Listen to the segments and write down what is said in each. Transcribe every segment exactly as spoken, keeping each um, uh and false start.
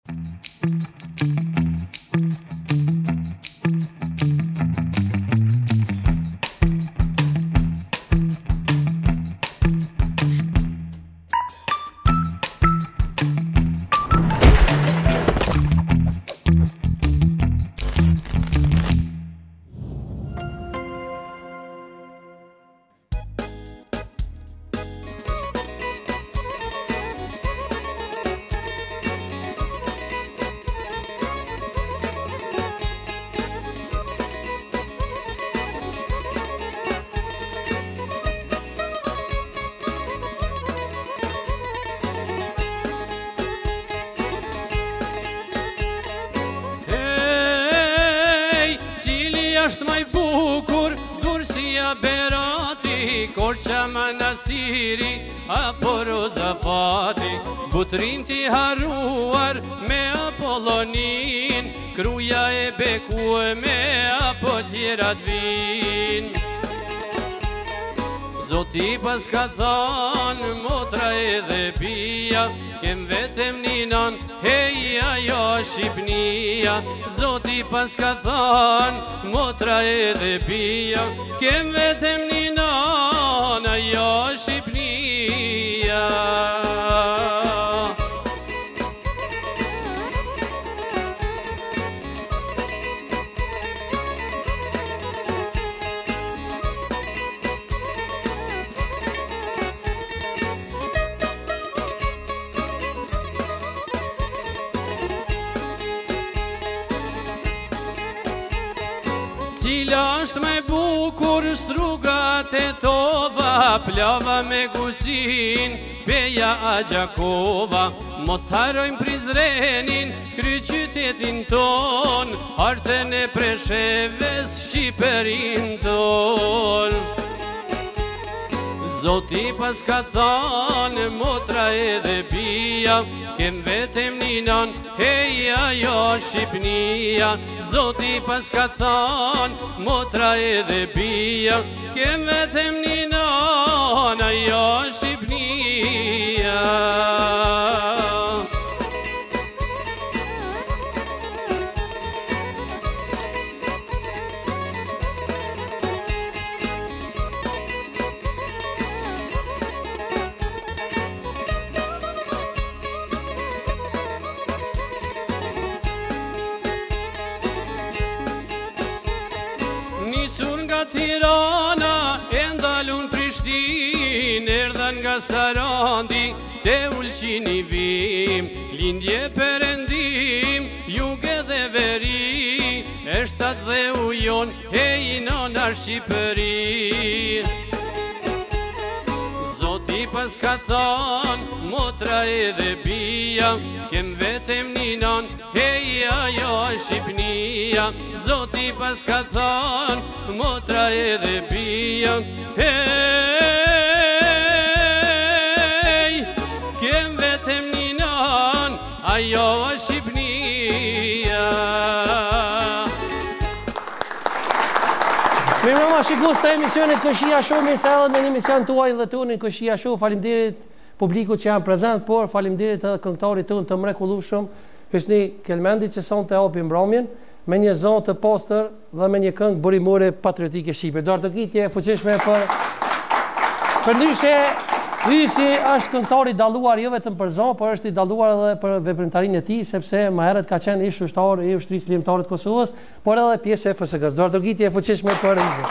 Është maj bukur, Durësia Berati, Korqa Manastiri, apo Rozafati, Butrin ti haruar me Apollonin, Kruja e bekueme apo tjerat vin. Zoti pas ka thanë, motra edhe pia, kem vetem ninan, hej ajo Shqipnia. Zoti pas ka thanë, motra edhe pia, kem vetem ninan, ajo Shqipnia. Cila është me bukur, strugat e tova, plava me gusin, peja a Gjakova. Mos harojmë Prizrenin, kry qytetin ton, artën e Presheves, Shqiperin ton. Zoti pas ka thanë, motra edhe pia, kem vetem ninan, hej ajo Shqipnia. Zoti pas ka thanë, motra edhe pia, kem vetem ninan, ajo Shqipnia. Nisur nga Tirana, e ndalun Prishtin, erdhan nga Sarandi, te Ulqini vim, lindje Perendim, juge dhe veri, e shtat dhe ujon, hej nona Shqipëri. Zoti pas ka thanë, motra edhe pia, kem vetem ninan, hej ajo Shqipnia. Zoti pas ka thanë, motra edhe pia, hej, kem vetem ninan, ajo Shqipnia. Mirë mama, shikus të emisionit Këshia Show, me se edhe në një emision të uaj dhe të unë në Këshia Show. Falimderit publikut që janë prezent, por falimderit edhe këngëtarit të unë të mrekullueshëm, Hysni Kelmendi, që son të hapi mbrëmjen me një zonë të postër dhe me një këngë burimore patriotike shqipe. Dorë të kitje fuqishme për për ndryshe. Hysi është këngëtar i dalluar jo vetëm për zonë, por është i dalluar edhe për veprimtarinë e tij, sepse më herët ka qenë ish ushtar i ushtrisë ligjëtare të Kosovës, por edhe pjesë e F S K-s. Dorë të kitje fuqishme për Hysi.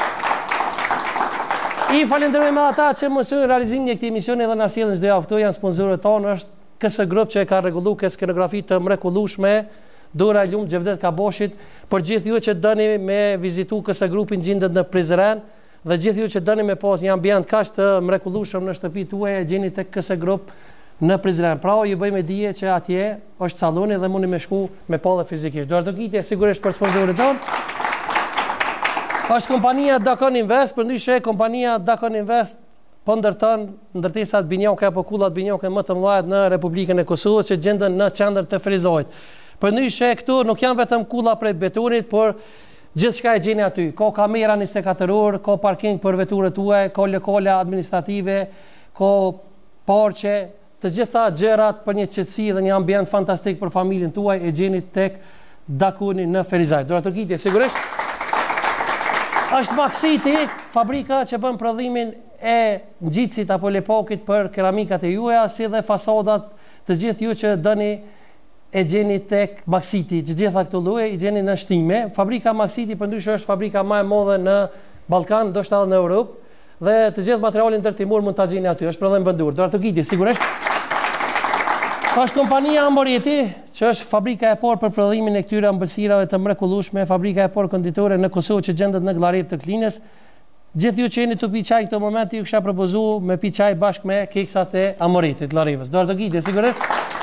I falenderojmë ata që mësojnë realizimin e këtij emisioni dhe na sjellën çdo javë këtu. Janë sponsorët tonë, është K S Group që e ka rregulluar skenografi të mrekullueshme, Dora Lum Xhevdet Kaboshit. Për gjithë ju që dëni me vizitu K S Grupin, gjendet në Prizren, dhe gjithë ju që dëni me pas një ambient kaq të mrekullueshëm në shtëpitë tuaja, gjeni tek K S Group në Prizren. Pra ju bëjmë dije që atje është salloni dhe mundi me shku me pa dhe fizikisht. Dorë të kitje sigurisht për sponsorët tonë. Është kompania Dakon Invest, përndryshe kompania Dakon Invest po ndërton ndërtesat binjoke apo kullat binjoke më të mëdha në Republikën e Kosovës që gjenden në qendër të Frizojit. Përndryshe këtu nuk janë vetëm kulla prej betonit, por gjithçka e gjeni aty. Ka kamera njëzet e katër orë, ka parking për veturat tuaja, ka lokale administrative, ka parqe, të gjitha gjërat për një qetësi dhe një ambient fantastik për familjen tuaj e gjeni tek Dakuni në Ferizaj. Dora Turqiti, sigurisht. Është Maksiti, fabrika që bën prodhimin e ngjitësit apo lepokit për keramikat e juaja, si dhe fasadat, të gjithë ju që dëni e gjeni tek Maksiti, që gjitha këto lloje i gjeni në shtime. Fabrika Maksiti përndryshe është fabrika më e madhe në Ballkan, ndoshta edhe në Europë, dhe të gjithë materialin ndërtimor mund ta gjeni aty. Është prodhim vendur. Dora Turqiti, sigurisht. Është kompania Amoreti, që është fabrika e parë për prodhimin e këtyre ëmbëlsirave të mrekullueshme, fabrika e parë konditore në Kosovë që gjendet në Llarev të Klinës. Gjithë ju që jeni të pi çaj këto momenti, ju kisha propozuar me pi çaj bashkë me keksat e Amoretit Llarevës. Dora Turqiti, sigurisht.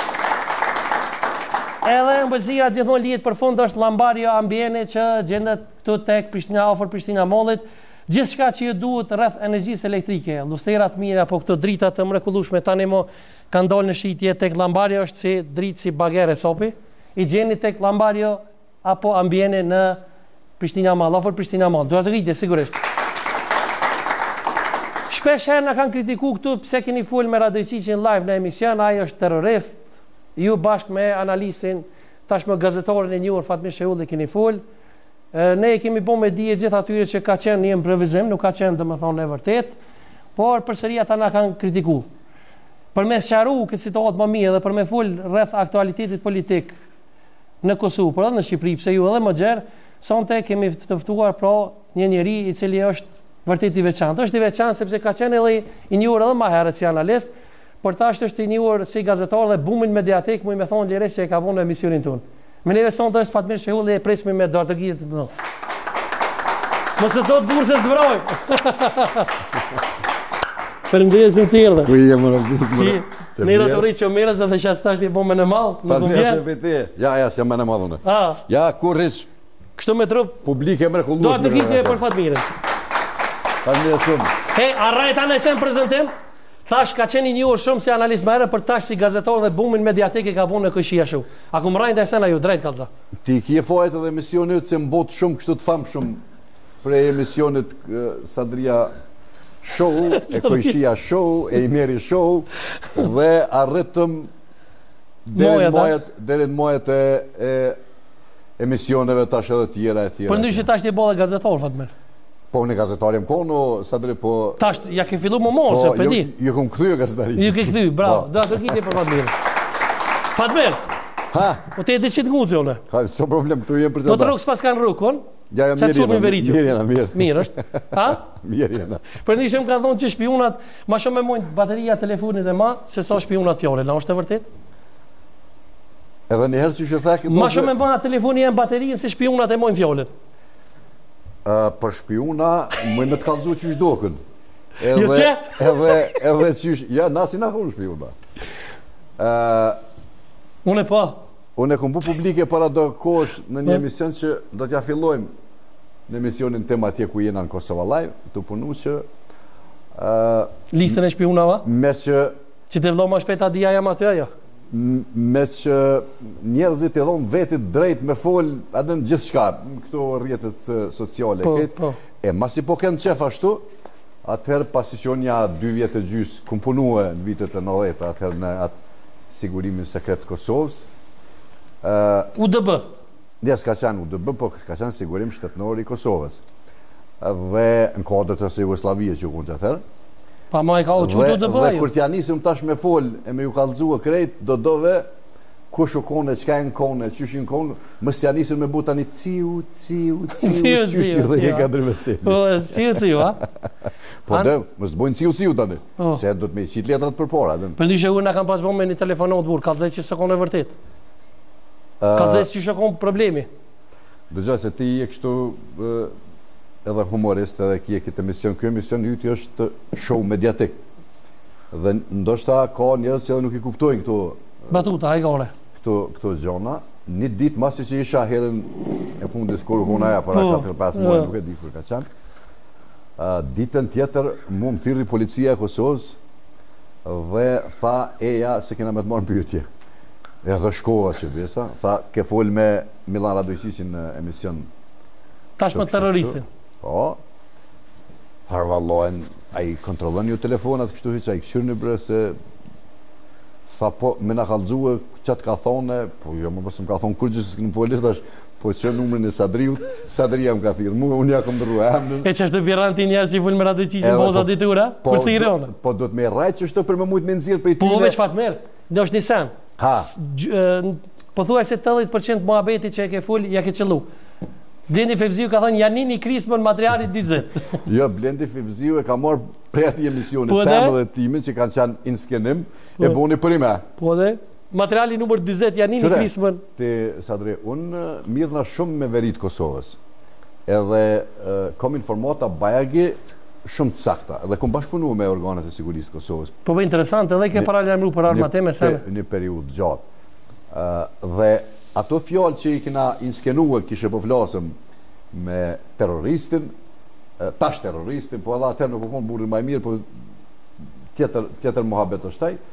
Edhe ëmbëlsira gjithmonë lihet për fund është Lambario Ambiene që gjendet këtu tek Prishtina, afër Prishtina Mallit. Gjithçka që ju duhet rreth energjisë elektrike, lustera të mira apo këto drita të mrekullueshme tani mo kanë dalë në shitje tek Lambario, është si dritë si bagere sopi, i gjeni tek Lambario apo Ambiene në Prishtina Mall, afër Prishtina Mall. Dora Turqiti, sigurisht. Shpesh herë na kanë kritikuar këtu pse keni fol me Radojqiqin live në emision, ai është terrorist. Ju bashkë me analistin, tashmë gazetorin e njohur Fatmir Shehulli keni fol. Ne e kemi bo me dije gjithë atyre që ka qenë një improvizim, nuk ka qenë dhe më thonë e vërtet, por përsëri ata na kanë kritiku. Për me sqaru këtë situatë më mirë dhe për me fol rreth aktualitetit politik në Kosovë, por edhe në Shqipëri, pse ju edhe më gjerë, sonte kemi të ftuar pra një njeri i cili është vërtet i veçantë. Është i veçantë sepse ka qenë edhe i njohur edhe më herët si analist, por tash është i njohur si gazetar dhe bumin mediatik, mu i me thonë lirisht që e ka vënë në emisionin tonë. Me neve sonte është Fatmir Shehulli e presmi me Dora Turqiti të mëdha. Mos e thot burse të vroj. Faleminderit shumë të tjerë. Ku je më rëndit? Si, nera të rritë që merës dhe që asë tash një bomë në malë. Faleminderit se vete. Ja, ja, se më në malë unë. Ja, kur rrish. Kështu me trup. Publike më rekullush. Dora Turqiti e për Fatmirin. Faleminderit shumë. Hej, arrajt anë e sen prezentim? Tash ka qenë i njohur shumë si analist më herë, për tash si gazetar dhe bumin mediatik e ka vënë në këshia shu. A ku më rajnë dhe sena ju, drejt kalza. Ti kje fajt edhe emisionit se mbot shumë kështu të famë shumë prej emisionit Sadria Show, e Kojshia Show, e Imeri Show, dhe arritëm deri në mojet e emisioneve tash edhe tjera e tjera. Për ndryshë tash t'i bo dhe gazetar, Fatmir. Po në gazetarjem kono, Sadri, po... Tash, ja ke fillu më morë, se për di. Ju kom këthy gazetarisë. Ju ke këthy, bravo. Dora Turqiti për Fatmir. Fatmir! Ha? Po te e dhe qitë nguzi, one. Ha, so problem, këtu jem prezentar. Do të rukë s'pas kanë rukun? Ja, ja, mirë jena, mirë jena, mirë. Mirë është? Ha? Mirë jena. Për një shumë ka thonë që shpionat, ma shumë me mojnë bateria telefonit e ma, se sa shpionat fjore, la është e vërtet? Edhe njëherë që që thakë... Ma shumë me mojnë telefoni e në baterinë, se shpionat e mojnë fjolin. Për shpiuna, më në të kalëzu që shdokën. Jo që? Edhe, edhe që sh... Ja, nasi na thonë shpiuna. Unë e pa. Unë e këmbu publike para do kosh në një emision që do t'ja fillojmë në emisionin tema atje ku jena në Kosova Live, të punu që... Listën e shpiunava? Mes që... Që të vdo ma shpeta dhja jam aty ajo? Mes që njerëzit e dhonë vetit drejt me fol edhe në gjithë shka, në këto rrjetet sociale. Po, po. E masi po kënë qef ashtu, atëherë pasi që unë ja dy vjetë e gjysë, këm punue në vitet e nëdhjetë, atëherë në atë sigurimin sekret Kosovës. U D B? Ja, s'ka qenë U D B, po s'ka qenë sigurim shtetënor i Kosovës. Dhe në kodët e së Jugoslavije që u kënë që atëherë. Pa ma e ka u qëtë U D B? Dhe kur t'ja nisëm tash me fol e me ju kalëzua krejt, do dove kush u kone, qka e në kone, qysh i në kone, mës t'ja nisëm me buta një ciu, ciu, ciu, qysh t'ju dhe je ka drëmësit. Po, ciu, ciu, a? Po dhe, mës t'bojnë ciu, ciu tani, se do t'me qit letrat për pora. Për ndyshe unë në kam pas bo me një telefonat burë, kalëzaj që së kone vërtet. Kalëzaj që shë kone problemi. Dëgja se ti je kështu... edhe humorist edhe kje këtë emision, kjo emision jyti është show mediatik. Dhe ndoshta ka njerëz që edhe nuk i kuptojnë këto... Batuta, hajgore. Këto, këto gjona. Një ditë masi që isha herën e fundis kur u konaja para katër pesë muaj, nuk e di kur ka qenë. Ditën tjetër mu më thirri policia e Kosovës dhe tha eja se kena me të marrë në pyetje. E dhe shkova që besa, tha ke fol me Milan Radojqiqin në emision. Tash me terroristin. Po, harvallohen, a i kontrolën ju telefonat kështu hiq, a i këshyrë një bre se Tha po, me na kallxue çat ka thonë, po jo më përse më ka thonë kur gjë s'kem folë tash, po që numrin e Sadriut, Sadria më ka thirrë, mua unë ja kam ndërruar emrin. E ç'është biranti njerëz që vul me radhë çishin boza ditura, kur thirrë ona. Po do të më rraj çështë për më shumë me nxirr për ty. Po veç Fatmer, do është nisan. Ha. Po thuaj se tetëdhjetë përqind muhabeti që e ke ful, ja ke qellu. Blendi Fevziu ka thënë Janini Krismën materiali dyzet. Jo, Blendi Fevziu e ka marrë prej atij emisioni temën e timin që kanë qenë in skenim, e boni për ime. Po dhe materiali numër dyzet Janini Krismën. Ti Sadri, unë mirëna shumë me verit Kosovës. Edhe kam informata bajagi shumë të sakta, edhe kom bashkëpunuar me organet e sigurisë të Kosovës. Po bëj interesant, edhe ke paralajmëruar për armat e me sa në periudhë gjatë. Dhe ato fjalë që i kena inskenuar, kishe po flasëm me terroristin, tash terroristin, po edhe atër nuk u konë burri më i mirë, po tjetër, tjetër muhabet është taj,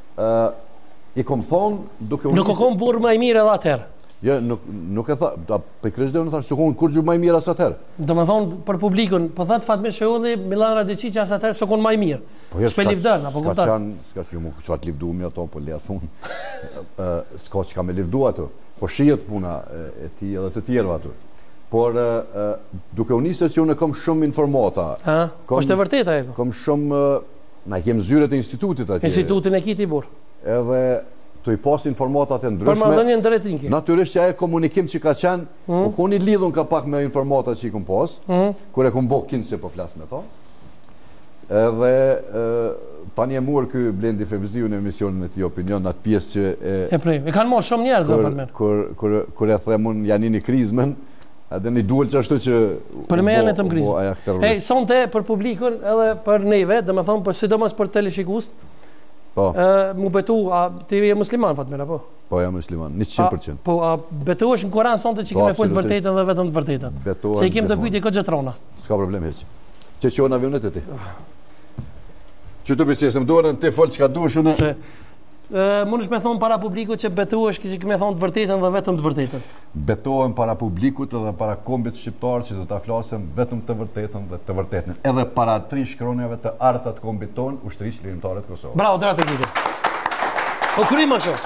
i kom thonë duke unisë... Nuk u konë burri më i mirë edhe atër? Jo, nuk, nuk e tha, për kryshde unë thash, që konë kur gjë më i mirë as atër. Do më thonë për publikun, po thatë Fatmir Sheholli, Milan Radici që as atër së konë më i mirë. Po jo, s'pe livdën, apo s'ka qanë, s'ka që ju mu që atë livdu mi ato, po le atë thunë, s'ka që ka me livdu ato. Po shihet puna e ti edhe të tjerëve aty. Por duke u nisë që unë kam shumë informata. Ha, është e vërtetë ajo. Kam shumë, na kem zyret e institutit atje. Institutin e kiti burr. Edhe të i pas informatat e ndryshme. Për marrëdhënien drejtinki. Natyrisht që ajo komunikim që ka qenë, po koni lidhun ka pak me informatat që i kam pas, kur e kam bë kinë se po flas me to. Edhe tani e muar ky Blendi Fevziu në emisionin e tij Opinion, atë pjesë që e e prej. E kanë marrë shumë njerëz Fatmer. Kur kur kur e them unë Janini Krismën, edhe një duhet që ashtu që për me janë të mkrizë. Hey, sonte për publikun edhe për neve, domethënë për sidomos për teleshikues. Po. Ë, mu betu, a ti je musliman Fatmer apo? Po, jam musliman, njëqind përqind. Po, a betohesh në Kur'an sonte që kemë fol të vërtetën dhe vetëm të vërtetën. Betohem. Se i kem të pyetje këtë xhetrona. S'ka problem hiç. Që qon avionet e ti. Që të besesëm dorën të fol çka duhesh unë. Mundesh me thonë para publikut që betohesh që kemë thonë të vërtetën dhe vetëm të vërtetën. Betohem para publikut edhe para kombit shqiptar që do ta flasëm vetëm të vërtetën dhe të vërtetën. Edhe para tri shkronjave të arta të kombit ton, ushtrisë lirimtare të Kosovës. Bravo, drejtë gjithë. O krymë ashtu.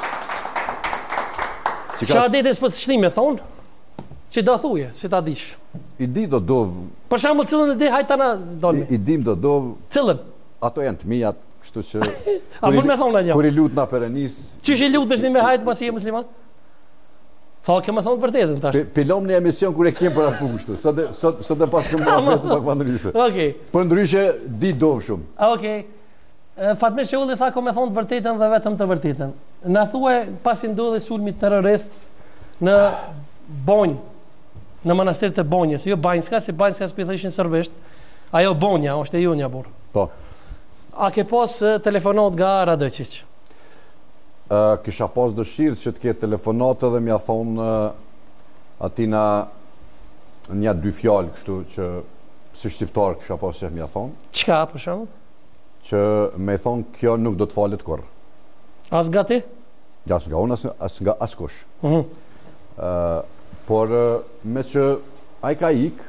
Çka ditë s'po të shtime thon? Që do thuje, si ta dish. I di do do. Për shembull, cilën e di hajtana dolmi. I dim do do. Cilën? Ato janë të mia, kështu që a mund me thonë një? Kur i lut na Perenis. Çish i lutesh në me hajt pasi je musliman? Tha kemë thonë vërtetën tash. Pilom në emision kur e kem për atë pushtë. Sot sot sot e pas kem bërë pak më ndryshe. Okej. Po ndryshe di dov shumë. Okej. Fatmir Sheholli tha kemë thonë të vërtetën dhe vetëm të vërtetën. Na thuaj pasi ndodhi sulmi terrorist në Bonj, në manastir të Bonjës, jo Banjska, si Banjska s'pi thëshin serbisht. Ajo Bonja është e jonja burr. Po. A ke pas telefonat nga Radojčić? Uh, kisha pas dëshirë që të ketë telefonat edhe m'ja thonë uh, atina një dy fjalë kështu që si shqiptar kisha pas që m'ja thonë. Çka për shembull? Që me thonë kjo nuk do të falet kur. As nga ti? Ja, as nga unë, as, as nga askush. Uh -huh. uh, por uh, me që ai ka ik,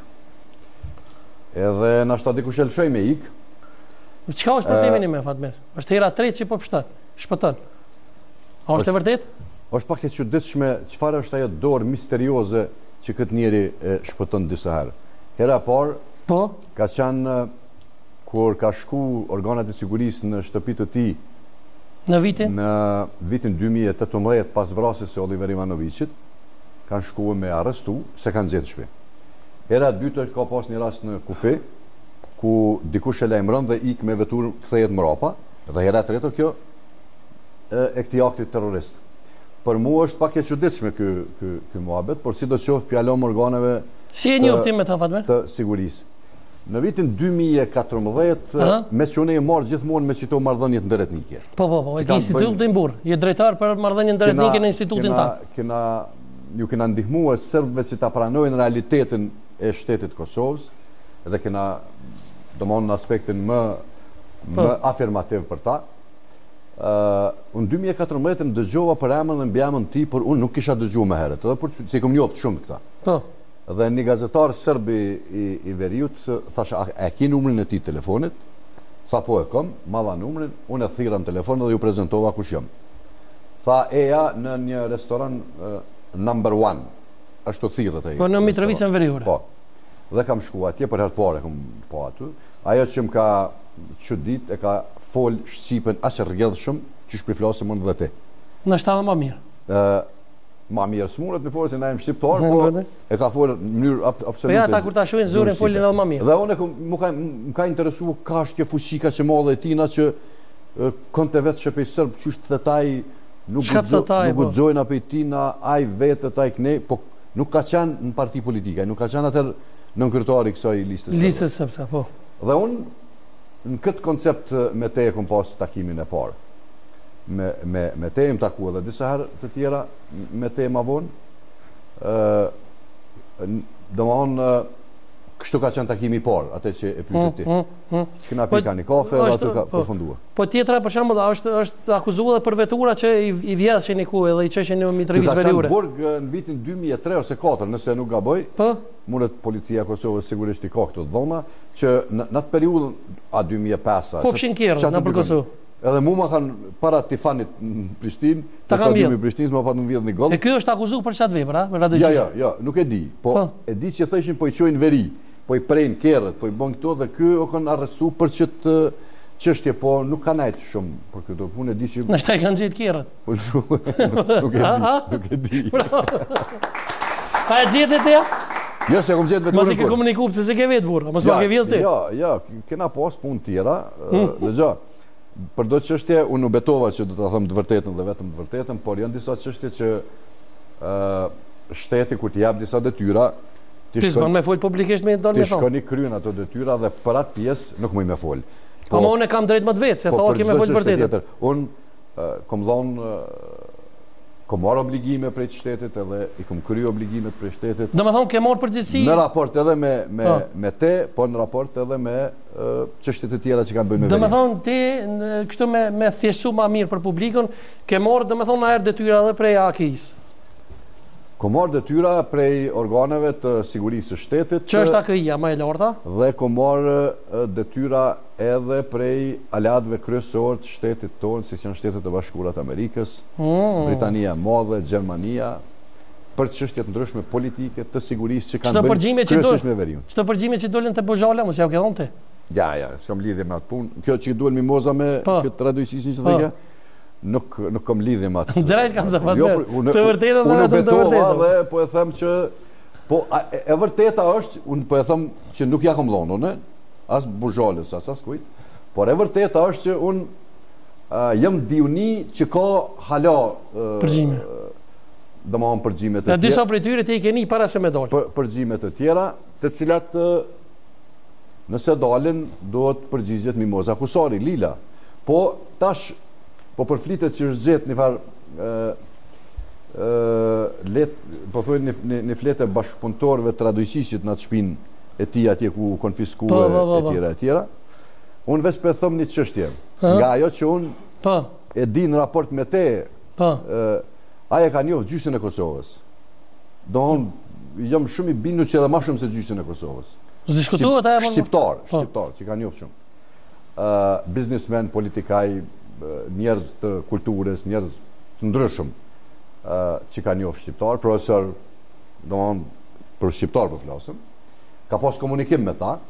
edhe nashta dikush e lëshoj me ik. Çka është problemi me Fatmir? Është hera e tretë që po pshton, shpëton. A është e vërtet? Është pak e çuditshme çfarë është ajo dorë misterioze që këtë njeri e shpëton disa herë. Hera e parë, po, ka qenë kur ka shku organet e sigurisë në shtëpi të tij në vitin në vitin dy mijë e tetëmbëdhjetë pas vrasjes së Oliver Ivanovićit, kanë shkuar me arrestu se kanë gjetur shtëpi. Hera e dytë ka pas një rast në Kufi, ku dikush e lajmëron dhe ik me vetur kthehet mrapa, dhe hera e tretë kjo e këtij akti terrorist. Për mua është pak e çuditshme ky ky ky muhabet, por sidoqoftë pjalon organeve si e njoftim me ta Fatmir të sigurisë. Në vitin dy mijë e katërmbëdhjetë, mes që unë e marr gjithmonë me çito marrëdhëniet ndërretnike. Po po po, e ke institutin burr, je drejtar për marrëdhënien ndërretnike në institutin tan. Kena ju kena ndihmuar serbëve që ta pranojnë realitetin e shtetit Kosovës, dhe kena domon në aspektin më më afirmativ për ta. Uh, unë dy mijë e katërmbëdhjetë më dëgjova për emrin dhe mbi emrin ti, por unë nuk kisha dëgjuar më herët, edhe por si kam njoft shumë këta. Po. Dhe një gazetar serb i, i, i Veriut thash, a, a ki numrin e tij telefonit? Tha po e kam, ma dha numrin, unë e thirra në telefon dhe ju prezentova kush jam. Tha eja në një restoran uh, number one. Ashtu thirrët ai. Po në Mitrovicën Veriore. Po. Dhe kam shkuar atje për herë të parë kam po aty. Ajo që më ka çudit e ka fol shqipen as rrjedhshëm, që shpi flasë mund dhe ti. Në shtatë më mirë. Ë ma mirë smuret në forë se na jam shqiptar, po e ka folur në mënyrë absolute. Po ja ata kur ta shohin zorin folin edhe më mirë. Dhe unë më ka më ka interesuar ka shtje fuqika që mollë e tina që konte vetë shepej serb qysh thetaj nuk nuk guxojnë apo tina ai vetë ai kënej, po nuk ka qenë në parti politike, nuk ka qenë atë nën kryetari i kësaj liste së listës së po. Dhe unë në këtë koncept me te e kom pas takimin e parë. Me me me te më takua edhe disa herë të tjera me te ma vonë. ë domthon kështu ka qenë takimi i parë, atë që e pyetë ti. Kena pika një kafe dhe aty ka përfunduar. Po tjetra për shembull është është akuzuar për vetura që i vjedhshin iku edhe i çeshin në Mitrovic Veriore. Ka qenë burg në vitin dy mijë e tre ose katër, nëse nuk gaboj. Po. Mundet policia e Kosovës sigurisht i ka këto dhoma që në atë periudhën a dy mijë e pesë. Po fshin kerrë në për Kosovë. Edhe mu ma kanë para Tifanit në Prishtinë, të stadiumi i Prishtinës ma pa të më vjedh një gol. E kjo është akuzuar për çat vepra, për radhësi. Ja, ja, ja, nuk e di, po e di që thëshin po i çojnë veri, po i prejnë kerrët, po i bën këto dhe ky o kanë arrestuar për ç't çështje, po nuk kanë ajt shumë për këto punë, e di që na shtaj kanë gjetë kerrët. Po shumë, nuk e di, nuk e di. Pa e gjetë ti? Jo, se kom gjetë vetë. Mos i ke komunikuar se se ke vetë burr, mos ma ke vjedh ti. Jo, jo, kena pas punë tjera, dëgjoj. Për do çështje unë u betova që do ta them të vërtetën dhe vetëm të vërtetën, por janë disa çështje që ë shteti kur t'i jap disa detyra, ti s'bën me fol publikisht me don me thon. Ti shkoni kryen ato detyra dhe për atë pjesë nuk më me fol. Po më unë kam drejt më të vetë, se thua që më fol vërtetën. Unë kom dhënë kom marrë obligime prej shtetit edhe i kom kryer obligimet prej shtetit. Do të thonë ke marrë përgjegjësi në raport edhe me me me te, po në raport edhe me çështjet e tjera që kanë bënë me veri. Do të thonë ti kështu me me thjeshtësu më mirë për publikun, ke marrë do të thonë na erë detyra edhe prej A K I-s. Kom marrë detyra prej organeve të sigurisë së shtetit. Që është A K I-ja më e larta? Dhe kom marrë detyra edhe prej aleatëve kryesorë të shtetit tonë, si janë Shtetet e Bashkuara të Amerikës, mm. Britania e Madhe, Gjermania, për çështje të ndryshme politike të sigurisë që kanë bërë kryesisht me veriun. Çto përgjigje që dolën te Bozhala, mos ja u ke dhënë ti? Ja, ja, s'kam lidhje me atë punë. Kjo që duhet mimoza me këtë traduqësisin që thënë, nuk nuk kam lidhje me atë. Drejt kanë zapat. Të vërtetën unë betova dhe po e them që po e vërteta është, unë po e them që nuk ja kam dhënë, unë as Bozhalës, as as kujt, por e vërteta është që unë uh, jam diuni që ka hala uh, përgjime. Domthon përgjime të tjera. Në disa prej tyre ti i keni para se me dalë. Për, përgjime të tjera, të cilat uh, nëse dalin duhet përgjigjet Mimoza Kusari, Lila. Po tash po përflitet që është gjetë një farë uh, uh, let, po thonë një, një fletë bashkëpunëtorëve traduqësit në atë shtëpinë e ti atje ku konfiskue e tjera e tjera. Unë veç për thëmë një çështje. Nga ajo që unë e di në raport me te, aje ka njohë gjysën e Kosovës. Do unë jam shumë i bindur që edhe ma shumë se gjysën e Kosovës. Diskutuat aje? Shqiptar, shqiptar, që ka njohë shumë. Biznismen, politikaj, njerëz të kulturës, njerëz të ndryshëm që ka njohë shqiptar, profesor, do unë për shqiptar për flasëm, ka pas komunikim me ta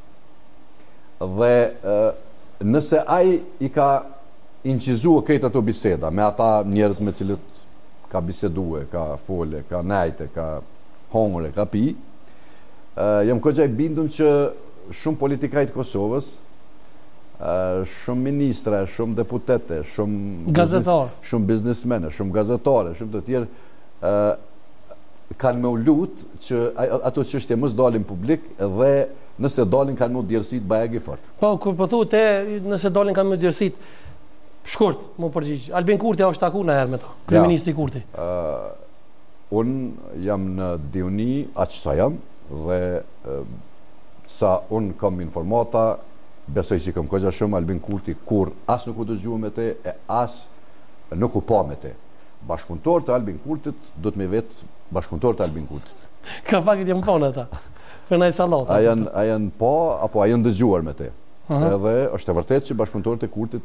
dhe e, nëse ai i ka inqizua këtë ato biseda me ata njerëz me cilët ka bisedue, ka fole, ka najte, ka hongre, ka pi, e, jam kogja i bindun që shumë politikajt Kosovës, e, shumë ministre, shumë deputete, shumë gazetar, biznis, shumë biznismene, shumë gazetare, shumë të tjerë, e, kanë me u lutë që ato çështje mos dalin publik dhe nëse dalin kanë me u djersit bajegi fort. Po, kur po thu te nëse dalin kanë me u djersit, shkurt, mu përgjigj. Albin Kurti është taku në herë me ta, kryeministri Kurti. Uh, unë jam në diuni aq sa jam dhe uh, sa unë kam informata, besoj që kam kogja shumë Albin Kurti kur as nuk u dëgjua me te e as nuk u pa me te. Bashkëpunëtor të Albin Kurtit do të me vetë bashkëpunëtor të Albin Kurtit. Ka fakit jam pa në ta, për nëjë salat. A janë pa, apo a janë dëgjuar me te. Uh -huh. Edhe është e vërtet që bashkëpunëtorët e Kurtit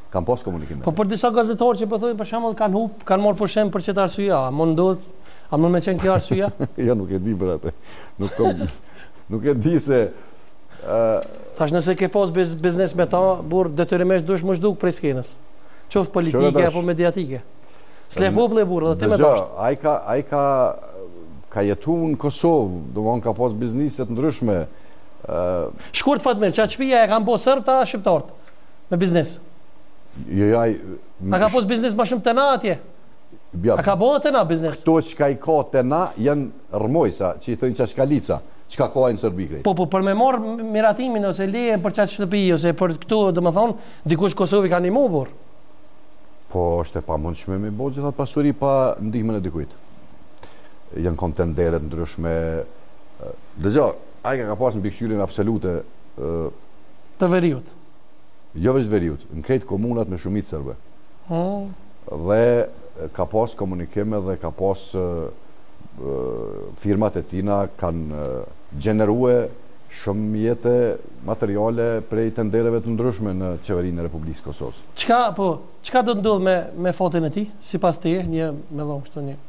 Kam pas komunikim. Po për disa gazetarë që po thonë për shembull kanë hub, kanë marrë pushim për çet arsye, a mund ndodh, a mund me qenë kjo arsye? Ja nuk e di për atë. Nuk kam nuk e di se uh, tash nëse ke pas biz, biznes me ta, burr detyrimisht duhesh më zhduk prej skenës. Qoftë politike apo mediatike. S'le populli burr, edhe ti më bash. Ai ka ai ka ka jetuar në Kosovë, domthon ka pas biznese të ndryshme. Uh, Shkurt Fatmir, çfarë shtëpia e kanë bërë serb ta shqiptarët me biznes? Jo, ja, a ka pos biznes më shumë të na atje? Ja, a ka bërë të na biznes? Këto që ka i ka të na janë rëmojsa, që i thënë qashkalica, që ka ka në Serbi krejt. Po, po, për me marë miratimin ose lejen për qatë shtëpi, ose për këtu, dhe më thonë, dikush Kosovi ka një mu, por? Po, është e pa mundshme me bo gjithat pasuri pa ndihmën e dikujt. Janë kontenderet ndryshme. Dëgjo, ajka ka pas në bikëshyrin absolute të veriut. Jo veç veriut, në krejt komunat me shumit sërbe. Hmm. Dhe ka pas komunikime dhe ka pas uh, firmat e tina kanë uh, gjenerue shumë jetë materiale prej tendereve të ndryshme në qeverinë e Republikës Kosovës. Çka po, çka do të ndodh me me fotin e tij, sipas teje, një me dhon kështu një.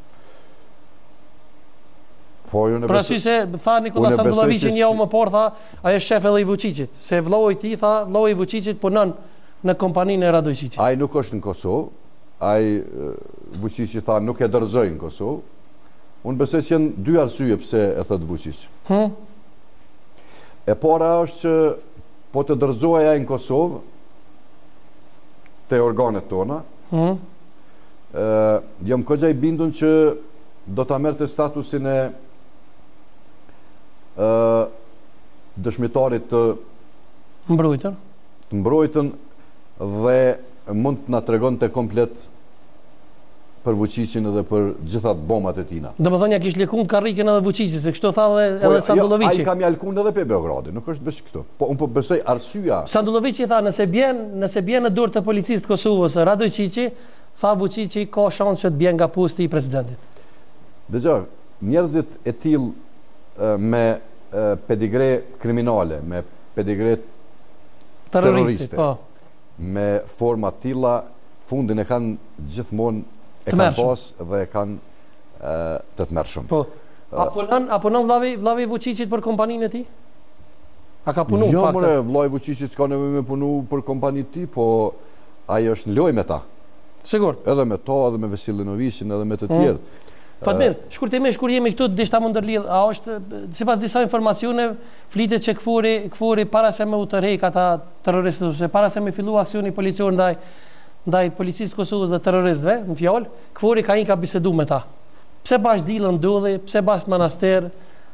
Po, pra sy se tha Nikola Sandullavici një javë më parë, tha, ai është shef edhe i Vučićit, se vllau i tij tha, vllau i Vučićit punon në kompaninë e Radojčićit. Ai nuk është në Kosovë, ai Vučići tha nuk e dorëzoi në Kosovë. Unë besoj që janë dy arsye pse e thot Vučić. Hmm? E para është që po të dorëzohej ai në Kosovë te organet tona. Hmm? Ë, jam kogja i bindur që do ta merrte statusin e Uh, dëshmitarit të mbrojtër të mbrojtën dhe mund të na tregonte komplet për Vučićin edhe për gjithat bomat e tina. Do të thonë ja kish lëkun karrikën edhe Vučićit, se kështu tha edhe po, edhe Sandullavici. Ai kam jalkun edhe pe Beogradi, nuk është veç këtu. Po un po besoj arsyeja. Sandullavici tha nëse bjen, nëse bjen në dorë të policisë të Kosovës Radojčići, tha Vučići ka shans që të bjen nga posti i presidentit. Dëgjoj, njerëzit e tillë me pedigre kriminale, me pedigre terroriste, po. Me forma tilla, fundin e kanë gjithmonë e kanë pas dhe e kanë e, të të mërshëm. Po. A punon, a punon vllavi vllavi Vučićit për kompaninë e tij? A ka punu jo, pak? Jo, more, vllai Vučićit s'ka nevojë me punu për kompaninë e tij, po ai është në lojë me ta. Sigurt. Edhe me to, edhe me Veselinovićin, edhe me të tjerë. Hmm. Fatmir, shkurtimisht kur jemi këtu dishta mund ndërlidh, a është sipas disa informacione flitet që Kfuri, Kfuri para se me u tërheq ata terroristët, ose para se me fillu aksioni policor ndaj ndaj policisë të Kosovës dhe terroristëve, në fjalë, Kfuri ka një ka bisedu me ta. Pse bash dilën ndodhi, pse bash manaster?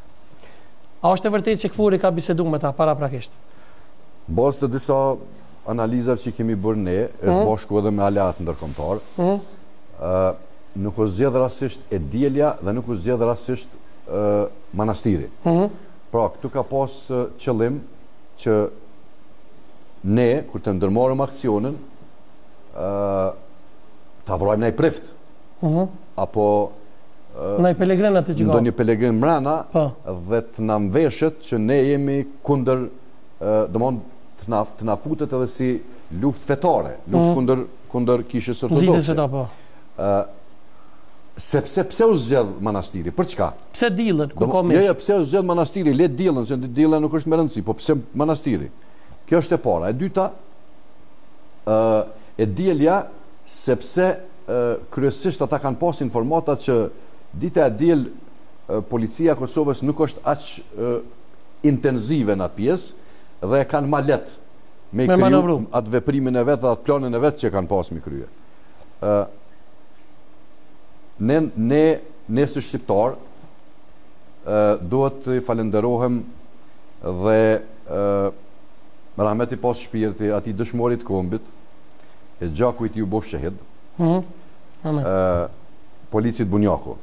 A është e vërtetë që Kfuri ka bisedu me ta para prakisht? Bazë të disa analizave që kemi bërë ne, e së bashku edhe me aleat ndërkombëtar, ë uh, nuk u zgjedh rastisht e dielja dhe nuk u zgjedh rastisht uh, manastiri. Uh-huh. Pra, këtu ka pas uh, qëllim që ne, kur të ndërmarrëm aksionin, uh, ta vrojmë ndaj prift. Uh-huh. Apo uh, ndaj pelegrin atë që ka. Ndonjë pelegrin mrena, pa. Dhe të na mveshet që ne jemi kundër, uh, domthon të na të na futet edhe si luftë fetare, luftë uh-huh. kundër kundër kishës ortodokse. Po. Uh, sepse pse u zgjedh manastiri, për çka? Pse dillën, ku ka mish? Jo, jo, pse u zgjedh manastiri, le dillën, se dilla nuk është më rëndësi, po pse manastiri? Kjo është e para. E dyta, ë uh, e dielja sepse uh, kryesisht ata kanë pas informata që dita e diel uh, policia e Kosovës nuk është aq uh, intensive në atë pjesë dhe e kanë ma let me, me kriju atë veprimin e vet dhe atë planin e vet që kanë pas me krye. ë uh, Ne, ne, ne si shqiptar uh, duhet të falenderohem dhe uh, rahmet i pas shpirti ati dëshmorit kombit e gjakujt ju bof shahid mm -hmm. uh, policit Bunjako,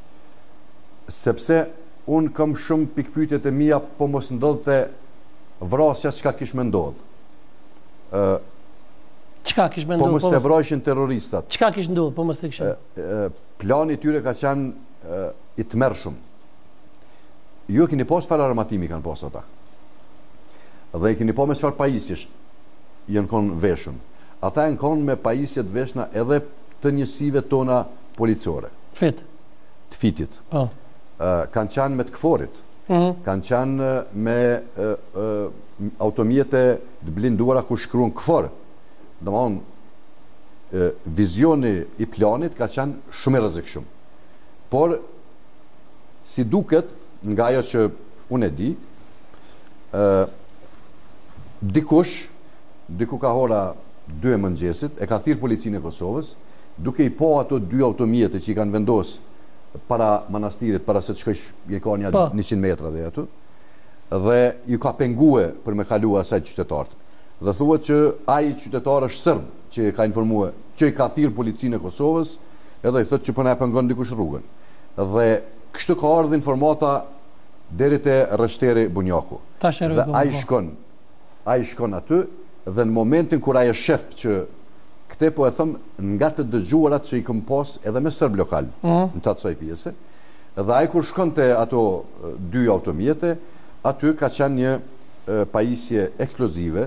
sepse unë kam shumë pikpyetjet e mia po mos ndodhte vrasja çka kish me ndodh. uh, Çka kish me ndodh? Po mos të vrojshin terroristat. Çka kish ndodh po mos të kishin? Plani i tyre ka qenë uh, i tmerrshëm. Ju keni pas çfarë armatimi kanë pas ata. Dhe i keni pa me çfarë pajisjesh janë kon veshëm. ata e në konë me pajisjet veshna edhe të njësive tona policore. Fit. Të fitit. Po. Uh, kanë qanë me të këforit. Mm. Kanë qanë me uh, uh, automjete të blinduara ku shkruan këfor. Domthon, uh, vizioni i planit ka qanë shumë i rrezikshëm. Por, si duket, nga ajo që unë e di, uh, dikush, diku ka hora dy e mëngjesit, e ka thirrë policinë e Kosovës, duke i po ato dy automjete që i kanë vendos para manastirit, para se të shkësh je ka një njëqind metra dhe aty, dhe ju ka pengue për me kalu asaj qytetarët. Dhe thuhet që ai qytetar është serb që ka informuar, që i ka thirrë policinë e Kosovës, edhe i thotë që po na pengon dikush rrugën. Dhe kështu ka ardhur informata deri te rreshteri Bunjaku. Dhe ai shkon, ai shkon aty dhe në momentin kur ai është shef që këte po e thëm nga të dëgjuarat që i këm pos edhe me sërb lokal mm. në të atësoj pjese, dhe ai kur shkon të ato dy automjete, aty ka qenë një e, pajisje eksplozive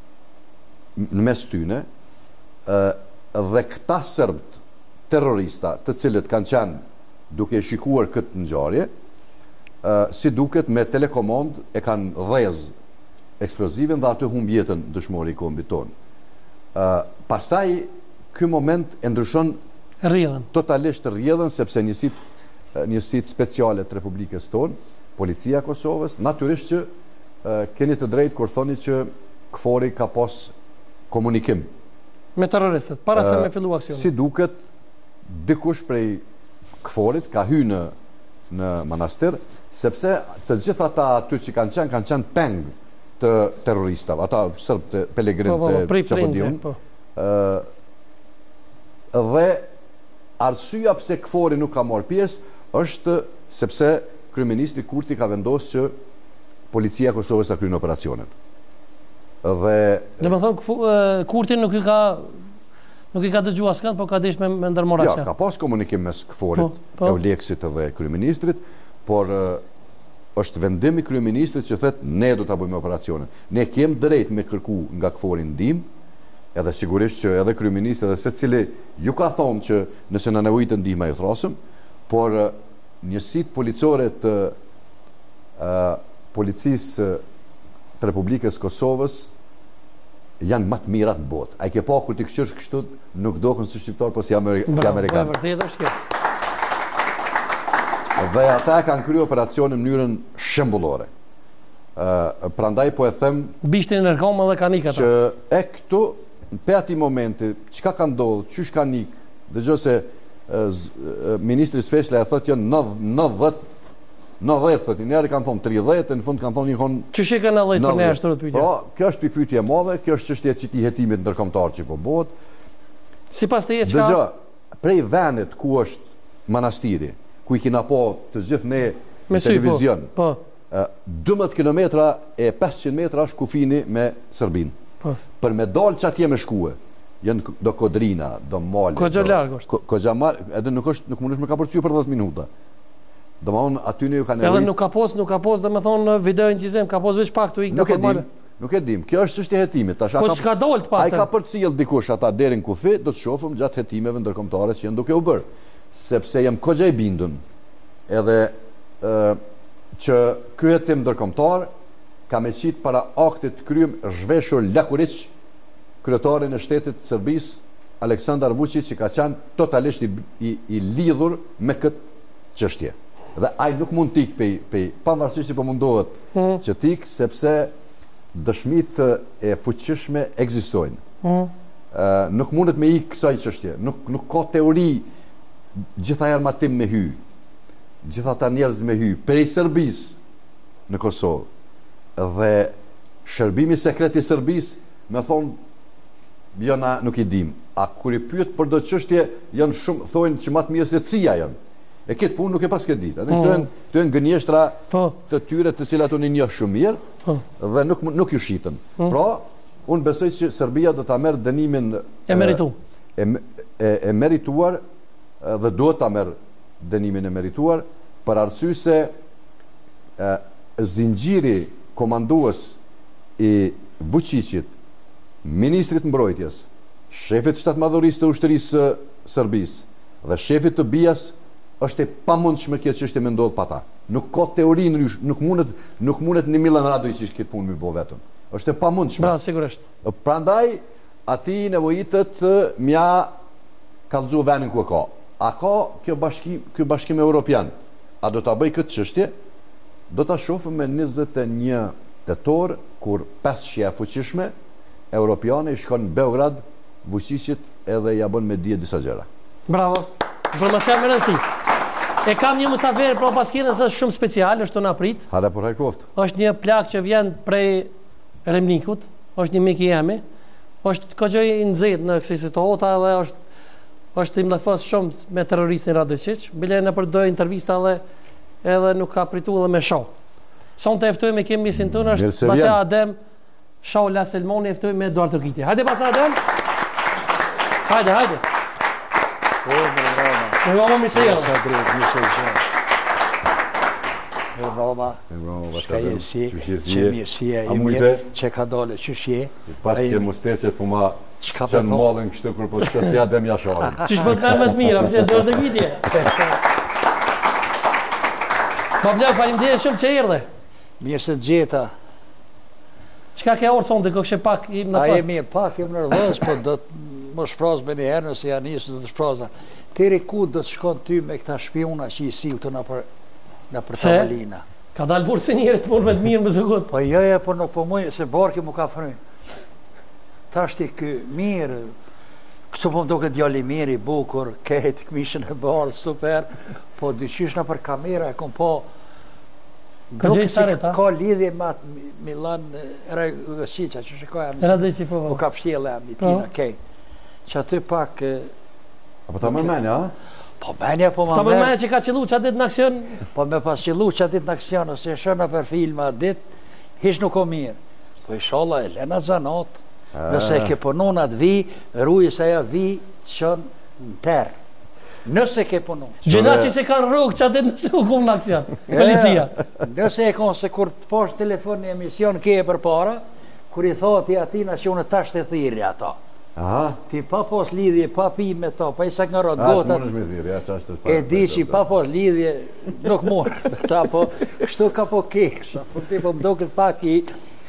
në mes tyne, e, dhe këta sërbt terrorista të cilët kanë qenë duke shikuar këtë ngjarje, e, si duket me telekomand e kanë dhez eksplozive dhe aty humb jetën dëshmori i kombit tonë. Uh, pastaj ky moment e ndryshon rrjedhën, totalisht rrjedhën, sepse njësit njësit speciale të Republikës tonë, policia e Kosovës, natyrisht që uh, keni të drejtë kur thoni që këfori ka pas komunikim me terroristët para uh, se me fillu aksioni. Si duket, dikush prej këforit ka hyrë në në manastir, sepse të gjithë ata aty që kanë qenë kanë qenë peng të terroristave, ata sërb të pelegrin po, po, të Qapodiun. Po. Uh, dhe arsyeja pse këfori nuk ka marrë pjesë është sepse kryeministri Kurti ka vendosur që policia e Kosovës ta kryen operacionin. Dhe do të thonë Kurti nuk i ka nuk i ka dëgjuar askënd, po ka dish me, me ndërmarrje. Ja, ka pas komunikim mes këforit, po, po. Euleksit dhe kryeministrit, por uh, është vendimi kryeministrit që thëtë ne do ta bëjmë operacionin. Ne kem drejt me kërku nga këfori ndihmë, edhe sigurisht që edhe kryeministri edhe secili ju ka thonë që nëse na nevojitet ndihma ju thrasëm, por njësitë policore të uh, policisë të Republikës Kosovës janë më të mirat në botë. Ai ke pa kur ti këshirsh kështu nuk dokën si shqiptar, po si amerikan. Bravo, vërtet është kjo. Dhe ata kanë kryer operacionin në mënyrën shembullore. Uh, prandaj po e them bishtin në rkomë dhe kanë ikë ata. Që e këtu pe ati momenti çka ka ndodhur, çysh kanë ikë, dëgjoj se uh, ministri Sfeshla e thotë janë nëntëdhjetë nëntëdhjetë thotë, njëri kanë thonë tridhjetë, në fund kanë thonë ikon çysh e kanë nëntëdhjetë për ne ashtu të pyetje. Po, kjo është pyetje e madhe, kjo është çështja e hetimit ndërkombëtar që po bëhet. Sipas teje çka? Dëgjoj, prej venit ku është manastiri, ku i kina po të gjithë ne në televizion, po, po. dymbëdhjetë kilometra e pesëqind metra është kufini me Serbinë. Po. Për me dalë që atje me shkue, janë do Kodrina, do Mali. Kogja larg është. Kogja larg, edhe nuk është, nuk mundesh me ka përcyer për dhjetë minuta. Domthon aty ne ju kanë. Edhe nuk ka pos, nuk ka pos, domethënë video inqizim, ka pos veç pak tu ik nuk e dim, nuk e dim. Kjo është çështje e hetimit. Tash po s'ka dalë të paktën. Ai ka përcjell dikush ata deri në kufi, do të shohim gjatë hetimeve ndërkombëtare që janë duke u bërë. Sepse jam kogja i bindur. Edhe ë që ky hetim ndërkombëtar ka me qitë para aktit kryem Zhveshur Lakurić, kryetarin e shtetit të Serbisë, Aleksandar Vučić, që ka qenë totalisht i, i, i lidhur me këtë çështje. Dhe ai nuk mund t'ik pe, pe pavarësisht që po mundohet mm. që t'ik, sepse dëshmitë e fuqishme ekzistojnë. Mm. Uh, nuk mundet me ik kësaj çështje. Nuk, nuk ka teori gjitha armatim me hy, gjitha ta njerëz me hy, prej Serbisë në Kosovë. Dhe shërbimi sekret i Serbisë me thonë, jo na nuk i dim. A kur i pyet për do çështje, janë shumë, thojnë që më të mirë se cia janë. E këtë punë nuk e pas këtë ditë. Këto janë, këto janë gënjeshtra të tyre të cilat unë i njoh shumë mirë dhe nuk nuk ju shitën. Pra, unë besoj që Serbia do ta merr dënimin e merituar. E, e, e merituar dhe duhet ta merr dënimin e merituar për arsye se e, zinxhiri komandues i Vučićit, ministrit mbrojtjes shefit shtatë madhurisë të ushtërisë Serbisë dhe shefit të B I A-s është e pamundshme kjo çështje me ndodh pa ta. Nuk ka teori ndrysh, nuk mundet nuk mundet në Milan Radović këtë punë me bë vetëm. Është e pamundshme. Bra, sigurisht. Prandaj ati nevojitet mja kallxu vendin ku e ka. A ka kjo bashkim, ky bashkim evropian? A do ta bëj këtë çështje? Do ta shohim me njëzet e një tetor kur pesë shija fuqishme europiane i shkon në Beograd, Vučićit edhe ja bën me dije disa gjëra. Bravo. Informacion me rëndësi. E kam një musafir pro paskinës është shumë special, është të na prit. Hada për hajkoft. Është një plak që vjen prej Remnikut, është një mik i jemi. Është kogjë i nxehtë në kësaj situata dhe është është im dafos shumë me terroristin Radović. Bile në për do intervista dhe edhe nuk ka pritu edhe me show. Son të eftojmë me kemi misin tonë është Basa Adem show la Selmoni eftojmë me Eduard Turkiti. Hajde Basa Adem. Hajde, hajde. O, më Roma. Më Roma mi se jero. Sa drejt, mi se jero. Më Roma. Më Roma, Shka jesi, që që mirësia e mirë, që ka dole qëshje. Pas ke mustecet po ma Qka qënë madhen kështu kur po shkës ja dem jasharin. Qish po të merë më të mira, përse Eduard Turkiti. Po blau, faleminderit shumë që erdhe. Mirë se gjeta. Qka ke orë sonde, kështë pak im në A fast? jemi pak, jem nërvës, po do të më shpras me një herë nëse janë njësë do të shprasa. Teri ku do të shkon ty me këta shpiona që i silë të në për, në për Se? Tamalina. Ka dalë burë se njerët më me të mirë më zëgut. Po jo, jo, po nuk po mujë, se barki mu ka frynë. Ta është i kë mirë, kështu po më do këtë djali mirë i bukur, ketë, këmishën e barë, super, po dyqysh në për kamera e kom po, Ka do gjej kësi staret, ha? ka lidhje me atë Milan Rësiqa, që shikoja E Radović po po po. ka pështjele e mitina, kej. Që aty pak, e, Apo ta më menja, a? po menja po ma Ta më merë, me që ka qëllu që atë në aksion, po me pas qëllu që atit në aksion, ose shëna për filma dit, hish nuk o mirë. Po ishala e lena zanot, nëse ke punun atë vi, rujës aja vi të shënë në terë. Nëse ke punun. gjëna që se kanë rrugë që atë nëse u kumë në aksion. Policia. Nëse e konë se kur të poshtë telefon një emision ke e për para, kur i thoti atina që unë tash të thiri ato. Aha. Ti pa pos lidhje, pa pi me to, pa i sak në rot A, gotat, s'munësh me thirë, ja, qashtë të e di që pa pos lidhje, nuk mërë me ta, po kështu ka po kesha, po ti po më do këtë pak i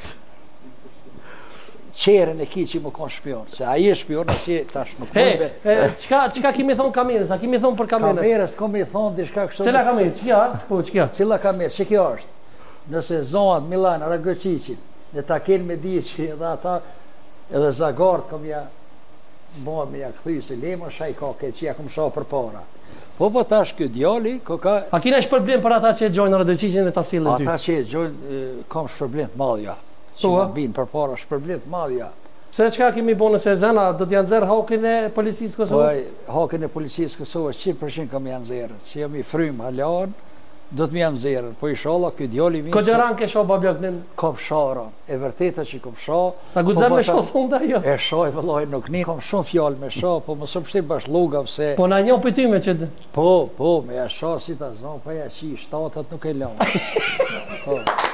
qeren e ki që më konë shpion, se a i e shpion, nësi tash nuk He, mëjbe. e, qka, qka kemi thonë kamerës, a kemi thonë për kamerës? Kamerës, kom i thonë dishka kështu. Cila kamerë, që kja? Po, që kja? Cila kamerë, që kjo është? Nëse zonat Milan, Ragociqin, dhe ta kenë me di që edhe ata, edhe Zagart kom ja, bo me ja këthy se lema shaj ka këtë që ja kom shoh për para. Po po tash kjo djali, ko ka, A kina shpërblim për ata që e gjojnë Radovićin dhe ta silën ty? ata që e gjojnë, e, kam shpërblim të madhja. Që Po, ma a? binë për para shpërblim të madhja. Pse qka kemi bo nëse zena, do t'janë zerë hakin e policisë Po Kosovës? hakën e policisë Kosovës cent për cent kam janë zerën, që jam i frym halan, do të më jam zerën. Po inshallah ky djali mi Ko gjëran ke shoh bablok në... kom shara, e vërteta që kom shoh. Ta gudzem po, me po, shoh sonda jo? E shoj vëllai nuk ni, kam shumë fjalë me shoh, po mos më shtim bash lloga pse. Po na njoh për ty me që... d- Po, po, me ja shoh si ta zon, po ja qi shtatat nuk e lëm. Po.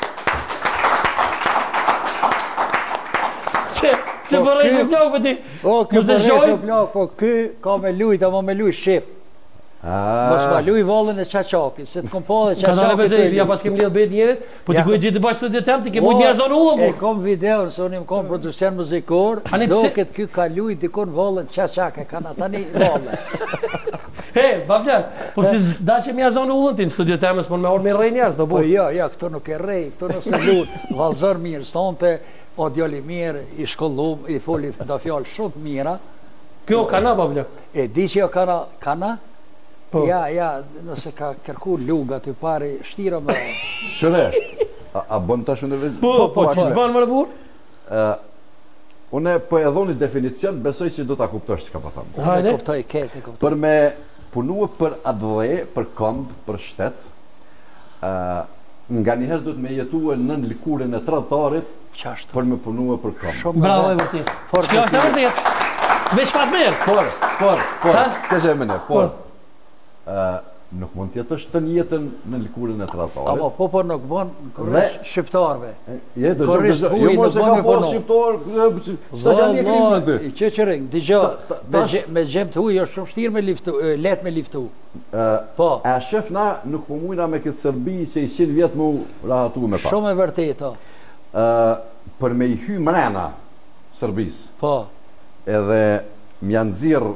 Se, se Po, përrej ky- shumë plak për ty. O, ky Mos e po shoj? rresë plak, po ky ka me lujt, ama me luj shqip. Mos ma Ah, luj vallën e çaçakit, se të kom pa dhe Ka dalë çaçakit. pse ja pas kem lidh bet njerët, po ti Ja, ku e ka- gjithë bash studio tem ti ke O, mujt njerëz zonë ullë E po. kom video, se unë im kom producent muzikor, Ani do pse- këtë ky ka luj dikon vallën çaçake, kanë tani vallë. He, babjan, po pse da që mja zonë ullën ti në studio temës, po me orë me rrej njerëz, do Po bu. jo, jo, këto nuk e rrej, këto nuk se lut, vallëzor mirë, sonte, o djali mirë, i shkollum, i foli do fjalë shumë të mira, Kjo kana bablak. e di që jo kana, kana? Po. Ja, ja, nëse ka kërku luga të pari, shtira me... shëre, a, a bën tash ndërveç? Po, po, që akme. s'ban më burr? Ë, Unë po e dhoni definicion, besoj që do ta kuptosh çka po them. Hajde. E kuptoj, ketë, e kuptoj. Për me punu për adhë, për këmbë, për shtet, ë nga njëherë do të me jetue në likurin e tradhtarit Qashtu. për me punu për këmbë. Shumë Bravo e me- vërtet. Fort Kjo është e vërtet. vërtet. Veç fat mirë. Por, por, por, Ha? që që e mëne, por, Por. ë nuk mund t'jetë është të njëtën në lëkurën e tradhtarit. Ama po po nuk bën kurrë shqiptarëve. Je të Korrisht jo huj mos nuk e ka bën me pas punu. shqiptar, s'ta janë një krizë me ty. I qeqëring, dëgjoj, Ta- me tash- gje- me gjem të huj është shumë vështirë me liftu, e, lehtë me liftu. Ë, Po, A shef na nuk po mujna me këtë Serbi se i qindë vjetë mu rahatu me pak. shumë e vërtetë. Ë, Për me i hy mrena Serbisë, Po, edhe m'ja nxirr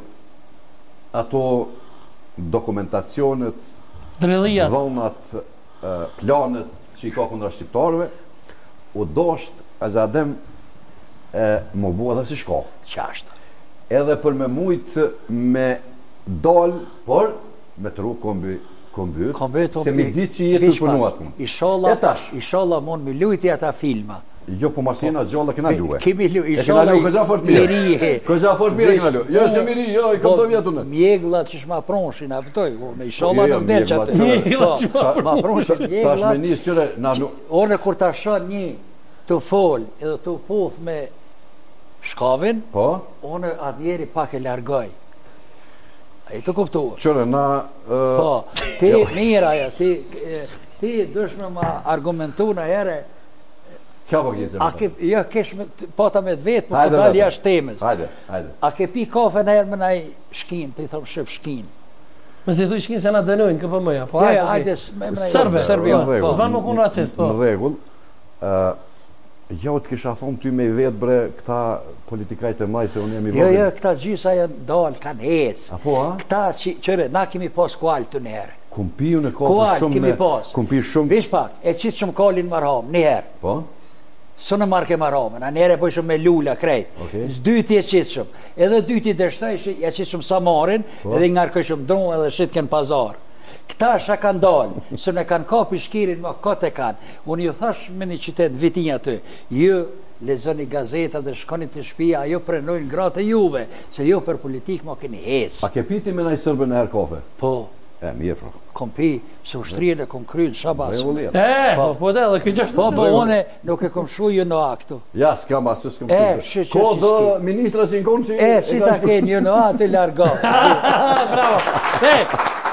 ato dokumentacionet, Drellijat. dhonat, ë, planet që i ka kundra shqiptarëve, u dosht Azadem e më bua dhe si shko. qashtë. Edhe për me mujt me dal, por me të rrugë kombi kombyt, Kombyt, se mi kombi- ditë që jetë të Vishpa, punuat mu. Inshallah, E tash. inshallah mund me lujti ata filma. Jo, po masina gjalla kena luhe. Kemi lu, E kena inshallah. lu këgja fort mirë. Miri. Këgja fort mirë e kena lu. Jo, se miri, jo, i kam do vjetu në. Mjegullat që shma pronshin, a pëtoj, me inshallah Jo, jo, nuk del që atë. mjegullat që Po, Ma pronshin Tash me mjegullat. njës qëre, na nuk... One kur ta shon një të fol edhe të puth me shkavin, Po, one atë njeri pak e largoj. A i të kuptuar. qëre, na... ë, Po, ti Jo. mirë aja, ti, e, ti dëshme ma argumentu në ere, Qa po kjese? a ke, jo kesh me, pata me të vetë, po Hajde, të dalë vetë. jashtë temës. Hajde, hajde. A ke pi kafe në herë me naj shkin, për i thëmë shëp shkin. Më si thuj shkin se na dënojnë K P M-ja. Po Jo, hajde. jo, okay. hajde, s- me me naj Serbe, Serbi, jo, jo, Në rregull. po. S'ban më kun racist, po. Në rregull. ë, Jo, të kisha thonë ty me i vetë bre këta politikajt e maj se unë jam i Jo, vogël. jo, këta gjysa janë dalë, kanë ecë. Apo, a? Këta që, qëre, na kemi pas kualë të njerë. Kumpiju në Kual kofë shumë kemi me... pas. Kumpi shumë... Vish pak, e qitë shumë kalin marham, njëherë. Po? Së në marke marhamën, a njerë e bëjshëm me lula krejt. Okej. Dyti e qitë shumë. Edhe dyti dështëjshë, ja qitë shumë samarin, Po. edhe ngarkë shumë dronë edhe shqitë kënë pazar. Këta shka kanë dalë, së në kanë kapi shkirin, ma kote kanë. Unë ju thash me një qytet vitinja të, ju lezoni gazeta dhe shkoni të shpia, ju prenojnë gratë e juve, se ju për politikë ma keni hecë. A ke piti me naj sërbë në herë kafe? Po, E, mirë, pro. kom pi, se ushtrien e kom krynë shabas. Regullir. E, po, po dhe, dhe këtë Po, gjashtë. po, une nuk e kom shru ju në aktu. Ja, s'kam asë, s'kam E, shumë. shi, shi, Ko shi, dhe s'ki. ministra si në konë që... E, si ta keni ju në atë i largo. Bravo. E,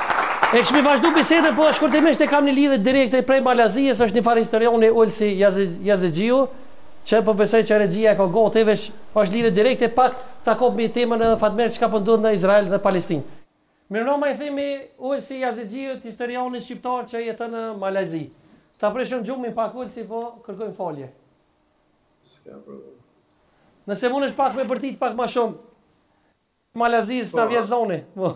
e këshmi vazhdu bisedën, po shkurtimisht e kam një lidhje direkte prej Malazijës, është një farë historioni Ulsi Yazigjiu, që po besoj që regjia ka gati vesh, është lidhje direkte pak ta kop me temën edhe fatmer çka po ndodh në Izrael dhe Palestinë. Mirënoma i themi Ulsi Yazigjiu, historionit shqiptar që jeton në Malazi. Ta prishëm gjumin pak Ulsi, po kërkojmë falje. S'ka problem. Nëse mund është pak me bërtit pak ma shumë. Malazis në Po. vjes zoni. Po,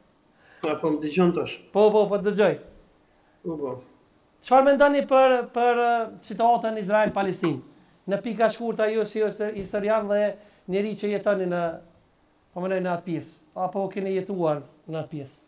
A po më dëgjon tash? po, po, po dëgjoj. Po po. Çfarë mendoni për për uh, situatën Izrael-Palestinë? Në pika shkurta ju si historian dhe njeri që jetoni në po mendoj në atë pjesë, apo keni jetuar në atë pjesë?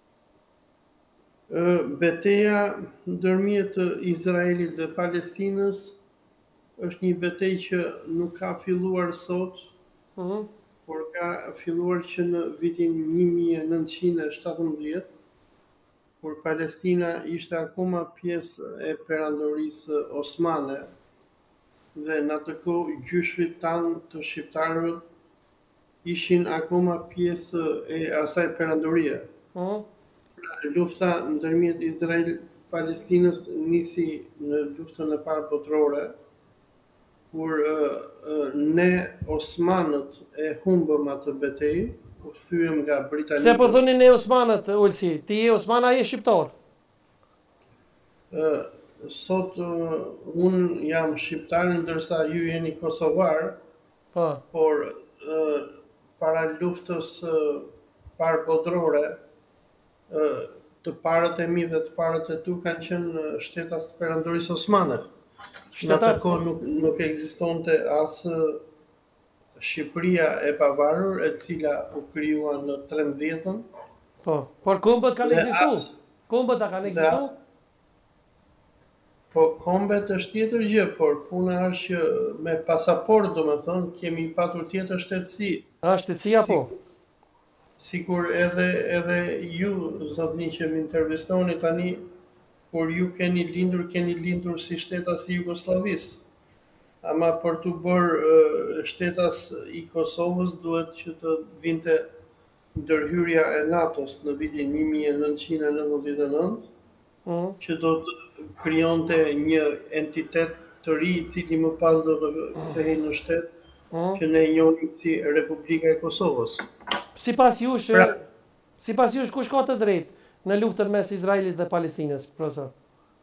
Ë, Beteja ndërmjet Izraelit dhe Palestinës është një betejë që nuk ka filluar sot, Mhm. por ka filluar që në vitin një mijë e nëntëqind e shtatëmbëdhjetë, kur Palestina ishte akoma pjesë e perandorisë osmane dhe në atë kohë gjyshrit tanë të shqiptarëve ishin akoma pjesë e asaj perandorie. Mhm. Lufta ndërmjet Izrael-Palestinës nisi në luftën e parë botërore, kur uh, uh, ne Osmanët e humbëm atë betejë, u thyem nga Britanikët. Se po thoni ne Osmanët, Ulsi, ti je Osman, ai je shqiptar. Uh, sot uh, unë jam shqiptar, ndërsa ju jeni kosovar, Po. por uh, para luftës uh, parë botërore, uh, të parët e mi dhe të parët e tu kanë qenë uh, shtetas të perandorisë osmane. Në atë Shtetar kohë nuk, nuk ekzistonte as uh, Shqipëria e pavarur, e cila u krijua në tridhjetën. po. Por kombët kanë Dhe ekzistuar. as- Kombët a kanë ekzistuar? Po kombet është tjetër gjë, por puna është që me pasaport, do me thënë, kemi patur tjetër shtetësi. A shtetësia po. Sikur edhe edhe ju, zotni që më intervistoni tani, kur ju keni lindur, keni lindur si shtetas i Jugosllavisë. Ama për të bërë uh, shtetas i Kosovës duhet që të vinte ndërhyrja e NATO-s në vitin një mijë e nëntëqind e nëntëdhjetë e nëntë, Mhm. që do të krijonte një entitet të ri i cili më pas do të kthehej në shtet, Mhm. që ne e njohim si Republika e Kosovës. Sipas jush, Pra, sipas jush kush ka të drejtë në luftën mes Izraelit dhe Palestinës, profesor?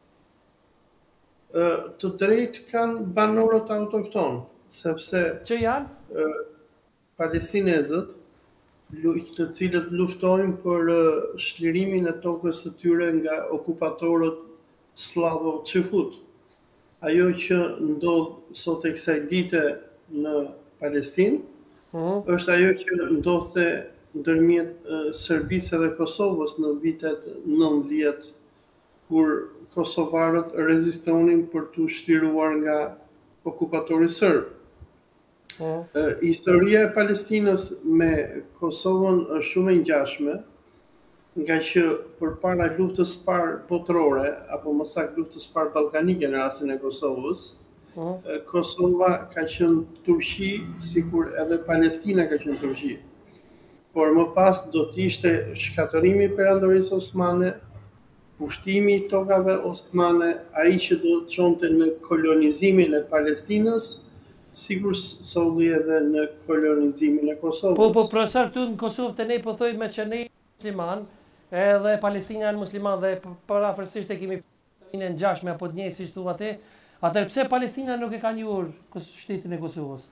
ë, të drejtë kanë banorët autokton, sepse Që janë? ë, palestinezët, lu- të cilët luftojnë për ë, shlirimin e tokës së tyre nga okupatorët slavo çifut. Ajo që ndodh sot e kësaj dite në Palestinë Mhm. është ajo që ndodhte ndërmjet ë, Serbisë dhe Kosovës në vitet nëntëdhjetë, kur kosovarët rezistonin për të shtliruar nga okupatori serb. Mhm. Ë, Historia e Palestinës me Kosovën është shumë e ngjashme, nga që përpara luftës së parë botërore, apo më saktë luftës së parë ballkanike në rastin e Kosovës, Mhm. ë, Kosova ka qenë Turqi, sikur edhe Palestina ka qenë Turqi. Por më pas do të ishte shkatërimi i perandorisë osmane, pushtimi i tokave osmane, ai që do të çonte në kolonizimin e Palestinës, sikur solli edhe në kolonizimin e Kosovës. Po, po, profesor, këtu në Kosovë të ne po thojmë që ne musliman, edhe Palestina janë musliman dhe parafërsisht e kemi në ngjashme apo të njëjtë siç thua ti. Atëherë pse Palestina nuk e ka njohur shtetin e Kosovës?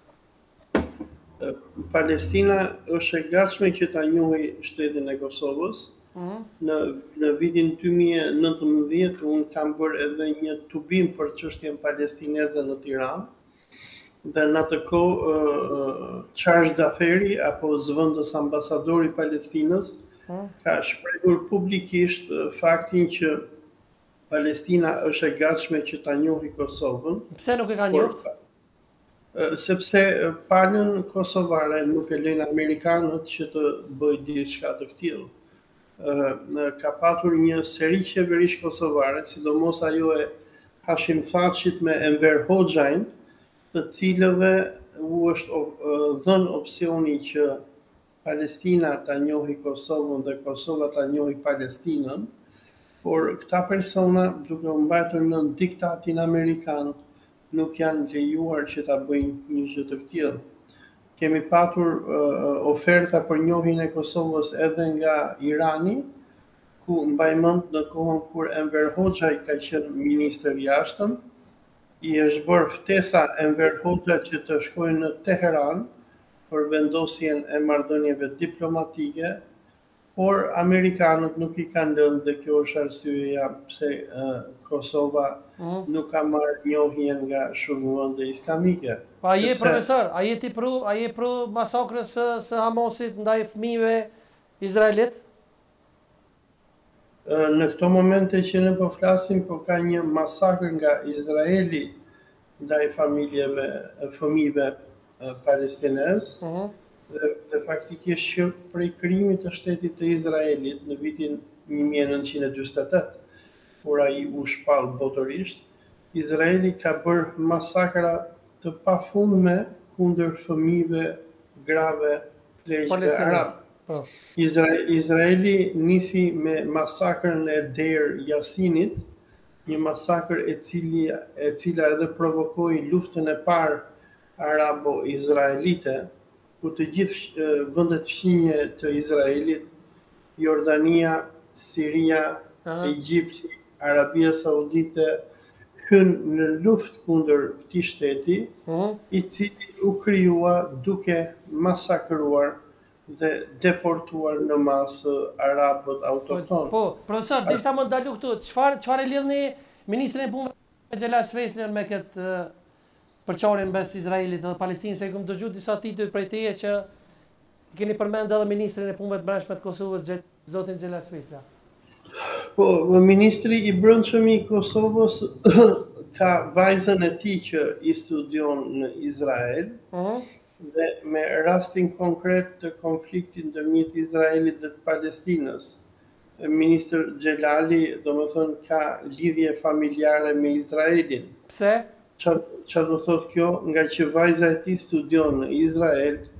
Palestina është e gatshme që ta njohë shtetin e Kosovës. Mhm. Në në vitin dy mijë e nëntëmbëdhjetë unë kam bërë edhe një tubim për çështjen palestineze në Tiranë. Dhe në atë kohë uh, Charles Daferi, apo zëvendës ambasadori i Palestinës, Mhm. ka shprehur publikisht uh, faktin që Palestina është e gatshme që ta njohë Kosovën, Pse nuk e ka por njohur? uh, sepse uh, palën kosovare nuk e lejnë amerikanët që të bëjë diçka të tillë. Uh, ka patur një seri qeverish kosovare, sidomos ajo e Hashim Thachit me Enver Hoxhajin, të cilëve u është uh, dhënë opsioni që Palestina ta njohë Kosovën dhe Kosova ta njohë Palestinën, por këta persona, duke u mbajtur në diktatin amerikan, nuk janë lejuar që ta bëjnë një gjë të tillë. Kemi patur uh, oferta për njohjen e Kosovës edhe nga Irani, ku mbaj mend në kohën kur Enver Hoxhaj ka qenë ministër i jashtëm, i është bërë ftesa Enver Hoxha që të shkojnë në Teheran për vendosjen e marrëdhënieve diplomatike, por amerikanët nuk i kanë lënë dhe kjo është arsyeja pse uh, Kosova Mhm. nuk ka marrë njohjen nga shumë vende islamike. Pa a je Sepse- profesor, a je ti pro, a je pro masakrës së, së Hamasit ndaj fëmijëve izraelit? Ë, Në këto momente që ne po flasim, po ka një masakër nga Izraeli ndaj familjeve, fëmijëve e, palestinez, Mhm. dhe, dhe faktikisht që prej krijimit të shtetit të Izraelit në vitin një mijë e nëntëqind e dymbëdhjetë e tetë, kur ai u shpall botërisht, Izraeli ka bërë masakra të pafundme kundër fëmijëve, grave, pleqve Palestinez. arab. Po. Izra Izraeli nisi me masakrën e Deir Yasinit, një masakër e cili e cila edhe provokoi luftën e parë arabo-izraelite, ku të gjithë e, vendet fqinje të Izraelit, Jordania, Siria, Aha. Egjipti, Arabia Saudite, hynë në luftë kundër këtij shteti, Mhm. i cili u krijua duke masakruar dhe deportuar në masë arabët Po, autoktonë. po, profesor, dhe ishta më ndalu këtu, çfarë çfarë e lidhni ministrin e punëve Xhelal Svesler me këtë uh, përçarjen mes Izraelit dhe Palestinës, se kam dëgjuar disa titull prej teje që keni përmend edhe ministrin e punëve të brendshme të Kosovës, Xhe- zotin Xhelal Svesler. Po, ministri i brendshëm i Kosovës ka vajzën e tij që i studion në Izrael, Mhm. dhe me rastin konkret të konfliktit ndërmjet Izraelit dhe të Palestinës. Ministër Xhelali, domethënë, ka lidhje familjare me Izraelin. Pse? Qa, qa do thot kjo? Nga që vajza e tij studion në Izrael,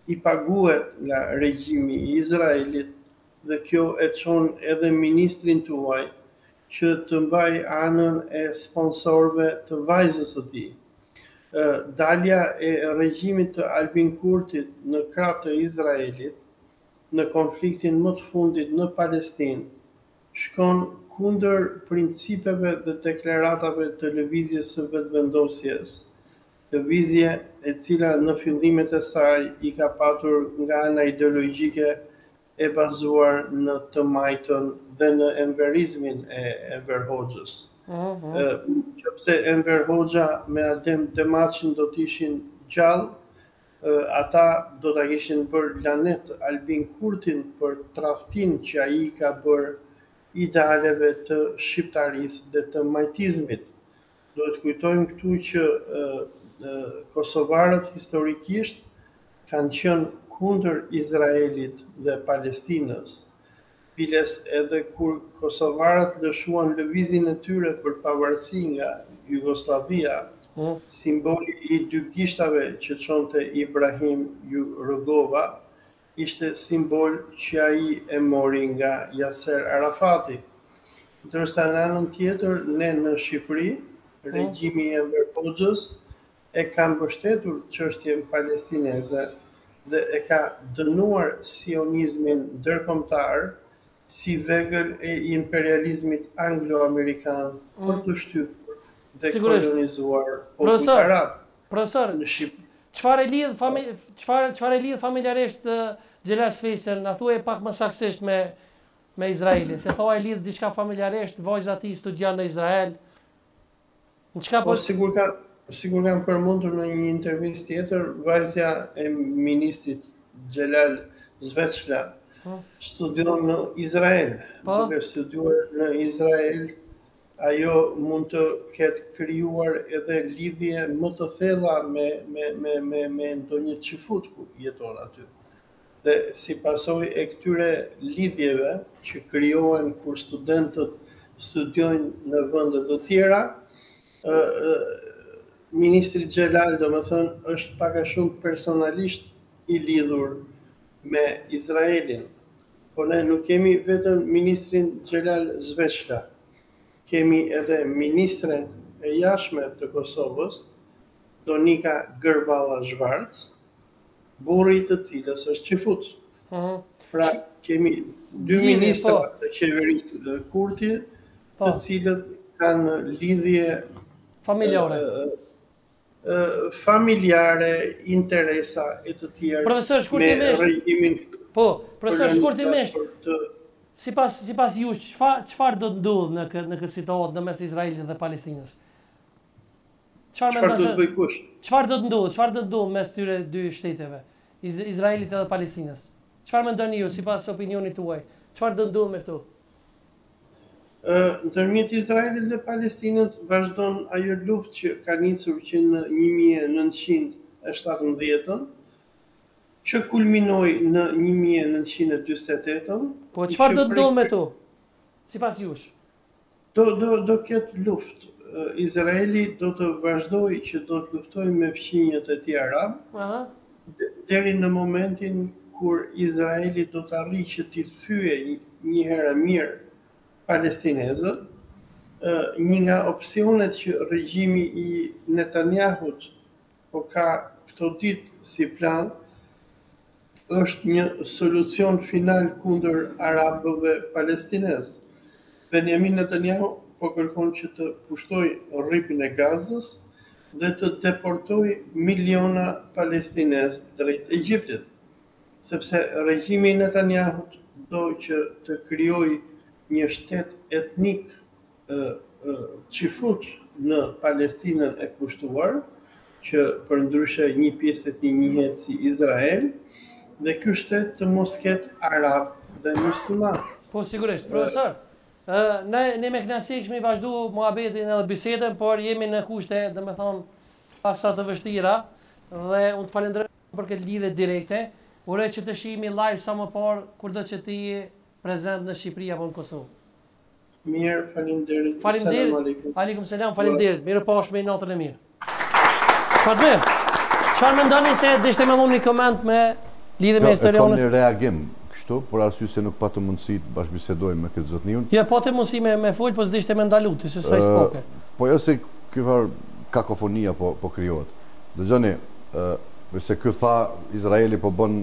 i paguhet nga regjimi i Izraelit dhe kjo e çon edhe ministrin tuaj që të mbaj anën e sponsorëve të vajzës së tij. Dalja e regjimit të Albin Kurtit në krah të Izraelit në konfliktin më të fundit në Palestinë shkon kundër principeve dhe deklaratave të lëvizjes së vetëvendosjes, lëvizje e cila në fillimet e saj i ka patur nga ana ideologjike e bazuar në të majtën dhe në enverizmin e Enver Hoxhës. Qëpse Enver Hoxha me Adem Demaçin do t'ishin gjallë, ata do t'a kishin bërë lanet Albin Kurtin për tradhtin që ai ka bërë idealeve të shqiptarisë dhe të majtizmit. Do të kujtojmë këtu që kosovarët historikisht kanë qenë kundër Izraelit dhe Palestinës, biles edhe kur kosovarët lëshuan lëvizjen e tyre për pavarësi nga Jugoslavia, mm. simboli i dy gishtave që çonte Ibrahim Rugova, ishte simbol që ai e mori nga Yasser Arafati. Ndërsa në anën tjetër, ne në Shqipëri, regjimi i Enver Hoxhës e ka mbështetur çështjen palestineze dhe e ka dënuar sionizmin ndërkombëtar si vegël e imperializmit anglo-amerikan mm. për të shtypur dhe kolonizuar popullin arab. Profesor, çfarë e lidh familj çfarë çfarë e lidh familjarisht Xhelal Sfeqen, na thuaj pak më saktësisht me me Izraelin, se thua e lidh diçka familjarisht, vajza e tij studion në Izrael. Në çka po sigur ka sigur kam përmendur në një intervistë tjetër, vajza e ministrit Xhelal Zveçla studion në Izrael. Duke studiuar në Izrael, ajo mund të ketë krijuar edhe lidhje më të thella me me me me me ndonjë çifut ku jeton aty. Dhe si pasojë e këtyre lidhjeve që krijohen kur studentët studiojnë në vende të tjera, ministri Xhelal, domethënë, është pak a shumë personalisht i lidhur me Izraelin. Por ne nuk kemi vetëm ministrin Xhelal Zveçla, kemi edhe ministren e jashtme të Kosovës, Donika Gërballa Zhvarc, burri i të cilës është çifut. Uh-huh. Pra kemi dy ministra po. Të qeverisë të Kurti, po. Të cilët kanë lidhje familjare. Uh, uh, familjare, interesa e të tjerë. Profesor, shkurtimisht. Me regjimin Po, profesor, shkurtimisht, sipas sipas jush, çfarë çfarë do të ndodhë në këtë në këtë situatë mes Izraelit dhe Palestinës? Çfarë do të bëj kush? Çfarë do të ndodhë? Çfarë do të ndodhë mes tyre dy shteteve, Iz Izraelit dhe Palestinës? Çfarë mendoni ju sipas opinionit tuaj? Çfarë do të ndodhë me këto? Ë, ndërmjet Izraelit dhe Palestinës vazhdon ajo luftë që ka nisur që në një mijë e nëntëqind e shtatëmbëdhjetën, që kulminoi në një mijë e nëntëqind e dyzet e tetë. Po çfarë do të ndodhë me to? Sipas jush? Do do do ketë luftë. Izraeli do të vazhdojë që do të luftojë me fqinjet e tij arab. Aha. Deri në momentin kur Izraeli do të arrijë që t'i thyejë një herë mirë palestinezët. Një nga opsionet që regjimi i Netanyahut po ka këto ditë si plan është një solucion final kundër arabëve palestinez. Benjamin Netanyahu po kërkon që të pushtojë rripin e Gazës dhe të deportojë miliona palestinez drejt Egjiptit, sepse regjimi i Netanyahut do që të krijojë një shtet etnik çifut në Palestinën e pushtuar, që përndryshe një pjesë e tij njihet si Izrael, dhe ky shtet të mos ketë arab dhe musliman. Po sigurisht, profesor. Ë ne ne me kënaqësi kemi vazhduar muhabetin edhe bisedën, por jemi në kushte, domethënë, paksa të vështira dhe unë të falenderoj për këtë lidhje direkte. Uroj që të shihemi live sa më parë kurdo që ti je prezant në Shqipëri apo në Kosovë. Mirë, faleminderit. Faleminderit. Aleikum selam, faleminderit. Mirupafshim, natën e mirë. Fatme, çfarë mendoni se dishte më vonë një koment me lidhe me Kam historionin? një reagim kështu, por arsye se nuk patëm mundësi të bashkëbisedojmë me këtë zotniun. Ja, po të mundësi me, me folë, po s'dishte me ndaluti, se sa i s'poke. Po jo se ky farë kakofonia po, po krijohet. Dëgjoni, uh, se ky tha, Izraeli po bën,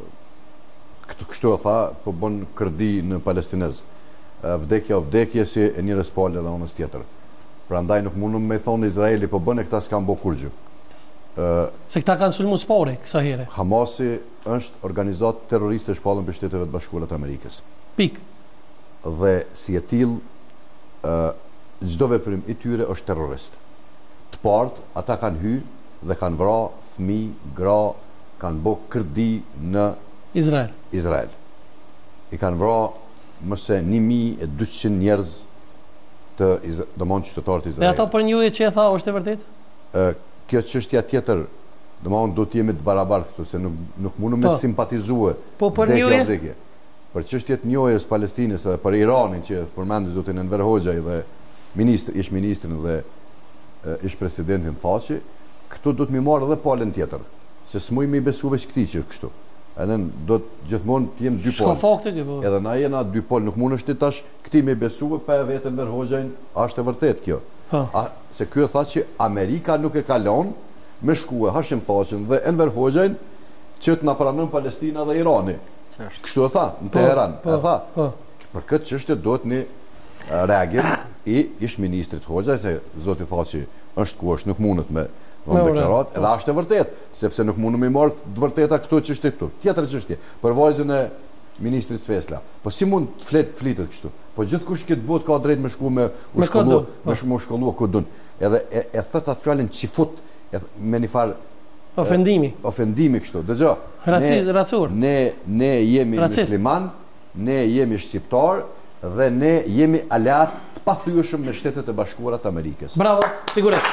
kështu, kështu e tha, po bën kërdi në Palestinez. Uh, vdekja o vdekje si e njërës pale dhe onës tjetër. Pra ndaj nuk mundëm me thonë Izraeli po bën e këta s'kan bo kur gjë. Uh, Se këta kanë sulmu spore, kësa here. Hamasi është organizatë terroriste shpallën për Shteteve të Bashkuara të Amerikës. Pik. Dhe si e tillë, uh, çdo veprim i tyre është terrorist. Të partë, ata kanë hy dhe kanë vra fëmijë, gra, kanë bë kërdi në Izrael. Izrael. I kanë vra mëse një mijë e dyqind njerëz të domthonjë qytetarë të Dhe Izraelit. ato për një uje që e tha, është e vërtet? Ë, kjo çështja tjetër, domthonjë do të jemi të barabartë këtu, se nuk nuk mundum me Po. simpatizue. Po për vdekja, njëje? vdekje. Për çështjet njohjes Palestinës dhe për Iranin që përmendi zotin Enver Hoxha dhe ministri, ish ministrin dhe e, ish presidentin Thaçi, këtu do të më marrë edhe palën tjetër, se s'muj me i besu veç këtij që kështu. Edhe do të gjithmonë të jem dy Shka palë. fakte kjo, po. Edhe na jena dy palë, nuk mund është ti tash këtij me besu pa e vetë Enver Hoxhën, është e vërtet kjo. Po. A, se ky e tha që Amerika nuk e kalon me shkue Hashim Thaqin dhe Enver Hoxhën që të na pranon Palestina dhe Irani. Kështu e tha në Teheran. Po, E tha, po. për këtë çështje do të një reagim i ish ministrit Hoxha, se zoti Thaçi është ku është, nuk mundet me Me në ure, deklarat, edhe është e vërtet, sepse nuk mundëm i marrë të vërteta këto çështje këtu. Tjetër çështje, për vajzën e ministrit Svesla. Po si mund të flet flitet kështu? Po gjithkush këtë botë ka drejt me shku me u Me shkollu, kodun, me shku me u shkollu ku dun. Edhe e, e thot atë fjalën çifut, e, me një farë Ofendimi. ofendimi kështu. Dëgjoj. Raci- ne- racur. Ne ne jemi Racist. musliman, ne jemi shqiptar dhe ne jemi aleat të pathyeshëm me Shtetet e Bashkuara të Amerikës. Bravo, sigurisht.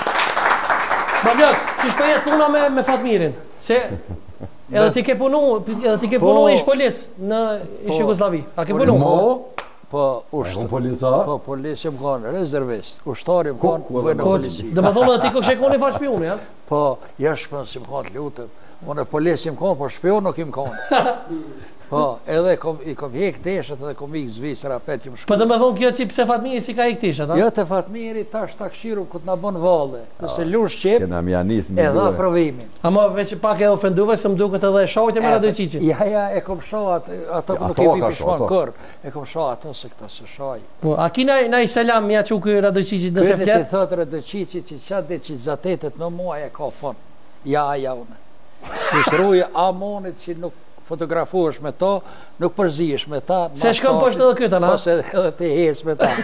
Babjak, që shpejet puna me, me Fatmirin? Se edhe ti ke punu, edhe ti ke punu Po. ish polic në ish Jugosllavi. A ke punu? Mo, Po, unë usht, polica. po, polici më kanë rezervist, ushtari më Ko- kanë ku- vënë Po, polici. dhe më thonë edhe ti ko shekoni fal shpioni, ja? Po, jashtë si më kanë lutëm. Unë e polici më kanë, po shpion nuk i më kanë. Po, edhe kom, i kom hek teshet edhe kom ik Zvicra pet që më Po shku. dhe më thonë kjo që pse Fatmiri si ka ik tisha, ta? Jo të Fatmiri tash takshiru këtë na bën valle. Nëse lush qep, Kena më janis me e dha dua. provimin. Ama veç pak e ofenduve se më duket edhe shajtje me Radojqiqin. Ja, ja, e kom shoh atë, ato Ja, nuk ato e ka vi shoh, pishman ato. kër. E kom shoh ato se këta se shaj. Po, a ki naj, naj selam mja që ky Radojqiqit nëse Këtë ti flet? thotë Radojqiqi që qatë dhe që zatetet në mua e ka fon. Ja, ja, une. Këshruje amonit që nuk fotografuesh me ta, nuk përzihesh me ta. Se shkëm poshtë edhe këtë, na? Po se edhe ti hes me ta.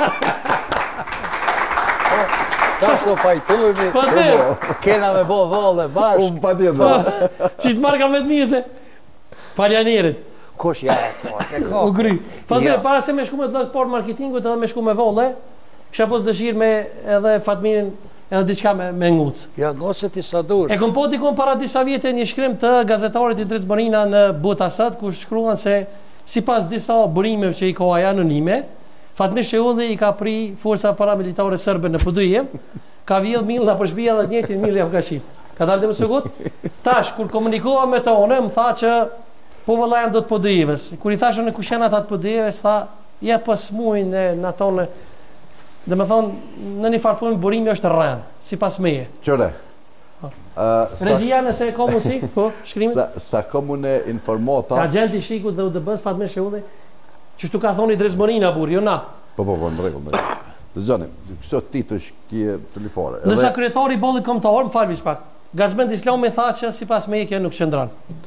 Ta shko pajtojmi, Po të kena me bo valle bashkë. Unë pa tjetër. që të marrë ka me të një se Paljanirit. Kush ja e të e ka. U gry. Fatmir, Ja. para se me shku me të port marketingut edhe me shku me volle, kisha pos dëshirë me edhe Fatmirin edhe diçka me, me nguc. Ja, ngocet i sa dush. E kom po dikon para disa vjetë një shkrim të gazetarit i Dres Borina në Botasat, ku shkruan se si pas disa burimeve që i ka aja anonime, Fatmir Sheulli i ka pri forca paramilitare sërbe në P D I, ka vjell mill nga përshpia dhe të njëjtin mill i Afgashit. Ka dalë dhe më sëgut? Tash, kur komunikova me të one, më tha që po vëlla janë do të P D I-ves. Kur i thashën në kush janë ata të P D I-ves, tha, ja pas muajnë në tonë. Dhe me thonë, në një farfun burimi është rrën, si pas meje. Qëre. Regjia nëse ka mundësi, po, shkrimi. Sa, sa komune informata... Agenti Shikut dhe U D B-s Fatmir Sheulli, që shtu ka thoni Dres Borina bur, jo na. Po, po, po, në rregull, në rregull. Dëgjoni, kështu titë është kje të lifare. Nësa kryetari i bollit kombëtar, më falë pak. Gazmend Islami tha që sipas meje kjo nuk qëndron.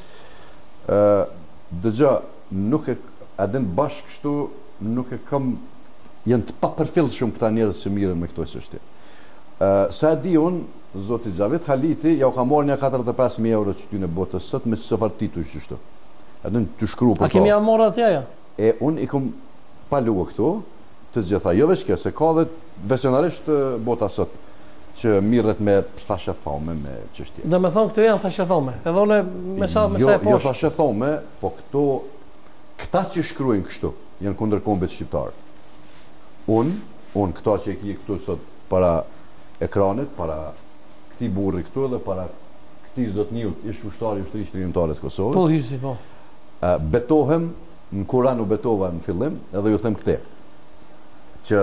Dëgjë, nuk e, adin bashkë kështu, nuk e kam, janë të papërfillshëm këta njerëz që mirën me këto çështje. Sa e di unë, zoti Xhavit Haliti, ja u ka marrë një katërdhjetë e pesë mijë euro që ty në botës sot me çfarë titull kështu. Adin të shkru për A kemi ja morë atje ja? E unë i kom paluë këtu, të gjitha, jo veç kjo, se ka dhe veçanarisht bota sot, që mirret me thashe thome, me çështje. Dhe me thonë këtu janë thashe thome. Edhe unë me sa me jo, sa e jo poshtë. thashe thome, po këto, këta që shkruajnë kështu, janë kundër kombit shqiptar. Unë, unë këta që e ki këtu sot para ekranit, para këti burri këtu dhe para ti Zotniut, ish ushtari i ushtrisë trimtare të Kosovës. Po hysi, po. Uh, betohem, në Kur'an u betova në fillim, edhe ju them këte, që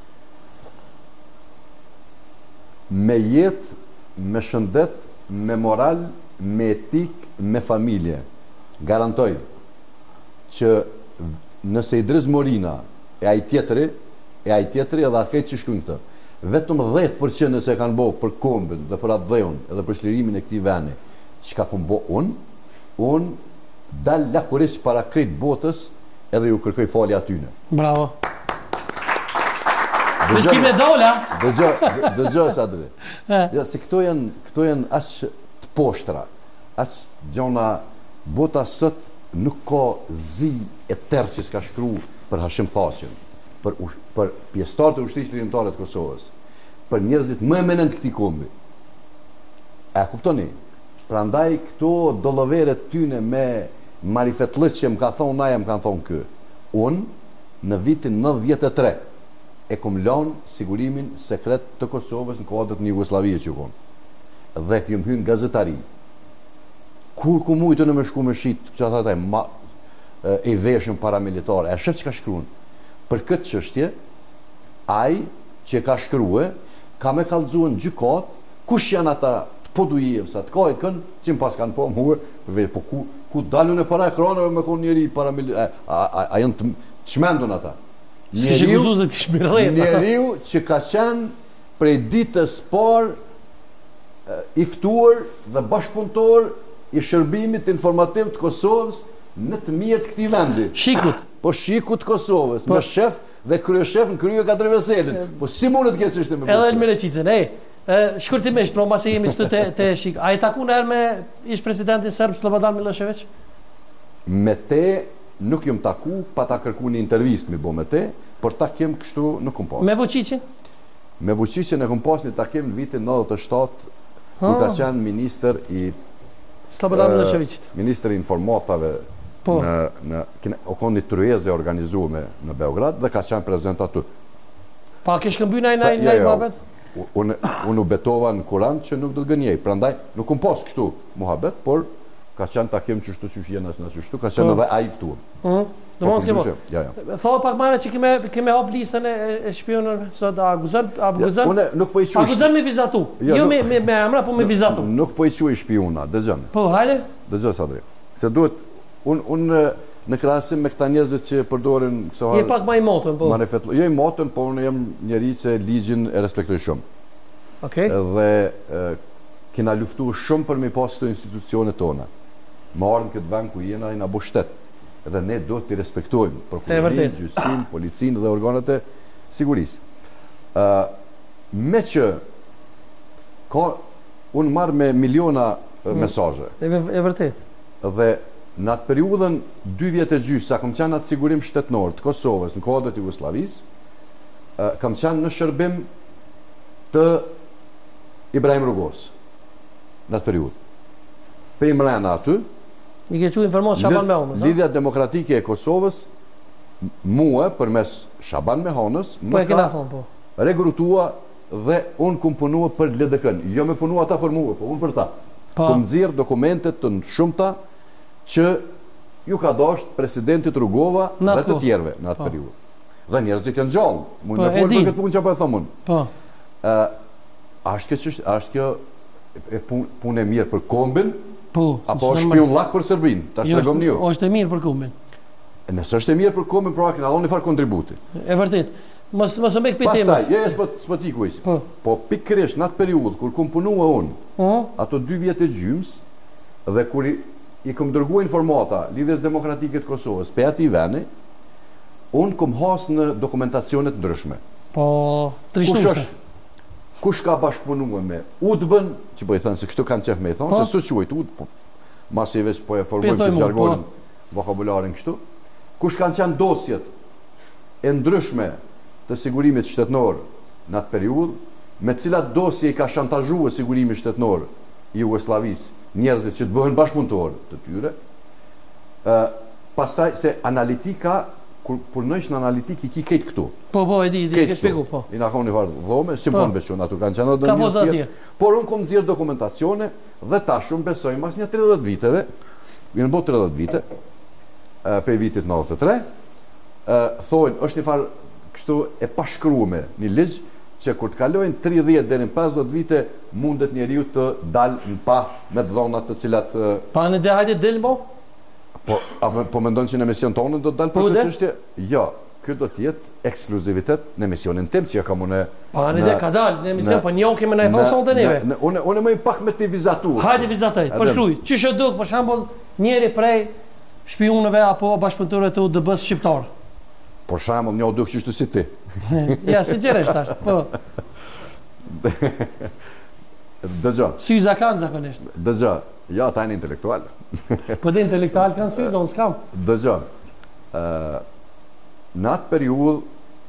me jetë, me shëndet, me moral, me etik, me familje, garantoj që nëse Idris Morina e ai tjetëri, e ai tjetëri edhe atë që shkruajnë këtë, vetëm dhjetë përqind nëse kanë bo për kombin dhe për atë dheun edhe për shlirimin e këtij vendi, çka kam bo unë, unë dal lakurisht para krejt botës edhe ju kërkoj falje atyne. Bravo. Në shki me dola. Dëgjoj sa dhe. Ja, se këto janë, këto janë aq të poshtra, aq gjona bota sot nuk ka zi e tërë që s'ka shkru për Hashim Thaqin, për, për pjesëtarët e ushtrisë lirimtare të Kosovës, për njerëzit më eminent këtij kombi. E kuptoni? Prandaj këto dolloveret tyne me marifetlës që më ka thonë na, më kanë thonë kë. Unë në vitin nëntëdhjetë e tre e kom lanë sigurimin sekret të Kosovës në kuadër në Jugoslavie që konë. Dhe këjëm hynë gazetari. Kur ku mujtë në me shku me shqitë, që atë ma, e veshën paramilitare, e shëfë që ka shkruun. Për këtë qështje, aj që ka shkruhe, ka me kalëzuën gjykat, kush janë ata të podujevë, sa të kajtë kënë, që më pas kanë po më huë, po ku, ku dalun e para ekranëve me konë njeri paramilitare, a, a, a janë të shmendun ata. Njeriu, njeriu që ka qenë prej ditës par i ftuar dhe bashkëpunëtor i shërbimit informativ të Kosovës në të mirë të këtij vendi. Shikut. Po shikut të Kosovës, me shef dhe kryeshef në krye katër veselin. Po si mundet të kesh çështje me Edhe Elmire Qicën, ej, shkurtimisht, pro masi jemi këtu te te shik. A i takun herë me ish presidentin serb Slobodan Milošević? Me te nuk jam taku, pa ta kërku një intervist mi bo me te, por takim kështu nuk kom pas. Me Vučićin? Me Vučićin e kom pas një takim në vitin nëntëdhjetë e shtatë, kur ka qenë minister i Slobodan Miloševićit. Minister i informatave po. në, në o konë një tryeze organizume në Beograd dhe ka qenë prezent aty. Pa ke shkëmby naj naj naj muhabet? Unë un u betova në Kur'an që nuk do të gënjej, prandaj nuk kom pas kështu muhabet, por ka qenë takim që shtu që shjenë asë në që shtu, ka qenë edhe a i ftuar. Do mos kemo. Tho pak marë që keme, keme hap listën e, e shpionërve, sot a guzën, a guzën, ja, nuk po i a guzën me vizatu, ja, jo nuk, me, me, me emra, po me nuk, vizatu. Nuk po i quaj shpiona, dëgjën. Po, hajde? Dëgjën, Sadri. Se duhet, unë un, në krahasim me këta njerëzit që përdorin këso Je pak ma i motën, po. Manifetlo, jo i motën, po unë jem njeri që ligjin e respektoj shumë. Okej. Okay. Dhe e, kena luftu shumë për me pas të institucionet tona. Marrën këtë vend ku jena i na bo shtet. Edhe ne do t'i respektojmë prokurorinë, gjyqësinë, policinë dhe organet e sigurisë. Uh, me që ka unë marr me miliona uh, mesazhe. E, e vërtet. Dhe në atë periudhën dy vjet e gjysmë, sa kam qenë atë sigurim shtetnor të Kosovës në kohët e Jugosllavisë, uh, kam qenë në shërbim të Ibrahim Rugos në atë periudhë. Pe i mrena aty, i ke që informos Shaban Mehanës. Lidhja Demokratike e Kosovës, mua, për mes Shaban Mehanës, më ka po. regrutua dhe unë kum punua për L D K-n. Jo me punua ta për mua, po unë për ta. Kum nxirr dokumentet të shumta që ju ka dashur presidentit Rugova dhe të tjerëve në atë periudhë. Dhe njerëzit janë gjallë, mund të folë për këtë punë që po e them unë. Po. Ë, është kjo është kjo e punë e mirë për kombin? Po, apo është shpion lak për Serbinë, ta shpjegom ju. Është e mirë për kombin. Nëse është e mirë për kombin, pra kena dhënë një farë kontributi. E vërtet. Mos mos më bëj këtë temë. Pastaj, jo, s'po s'po ti kuaj. Po, po pikërisht në atë periudhë kur kum punua unë, ëh, ato dy vjet e gjys dhe kur i, i kum dërguar informata Lidhjes Demokratike të Kosovës pe atij vendi, unë kum has në dokumentacione të ndryshme. Po, trishtuese. Kush ka bashkëpunuar me U D B-n, që po i thënë se kështu kanë qef me i thonë, se s'u quajt U D B, po, masi veç po e formojmë këtë jargonin, vokabularin kështu. Kush kanë qenë dosjet e ndryshme të sigurimit shtetnor në atë periudhë, me cilat dosje i ka shantazhuar sigurimi shtetnor i Jugosllavisë, njerëzit që të bëhen bashkëpunëtor të tyre. Ë, pastaj se analitika kur punojsh në analitik i ki kejt këtu. Po, po, e di, e di, ke shpjegu, po. I na ka një farë dhome, si po në veçun, atu kanë qenë Ka edhe posa një atje. Por unë kom nxjerr dokumentacione dhe tash unë besoj mas një tridhjetë viteve, vjen bot tridhjetë vite, uh, pe vitit nëntëdhjetë e tre, uh, thonë është një farë kështu e pashkruame një ligj që kur të kalojnë tridhjetë deri në pesëdhjetë vite mundet njeriu të dalë në pa me dhonat të cilat uh, Pa në dhe hajde del, po? Po, a, po mendon që në emision tonë do të dalë për Po, këtë dhe? çështje? Jo, ky do të jetë ekskluzivitet në emisionin tim që ja kam unë. Pa në dhe ka dalë në emision, në- po një kemi në e thonë sonte neve. në- në- Unë unë më pak me të vizatu. Hajde vizatoj, po Edhe- shkruaj. Çish e duk, për shembull, njëri prej shpionëve apo bashkëpunëtorëve të U D B-s shqiptar. Për shembull, një duk që si ti. Ja, si gjeresh tash, po. Dëgjoj, Syza kanë zakonisht. dëgjoj. Ja, ta janë intelektual. Po dhe intelektual kanë syza, unë s'kam. Dëgjoj. Ë në atë periudhë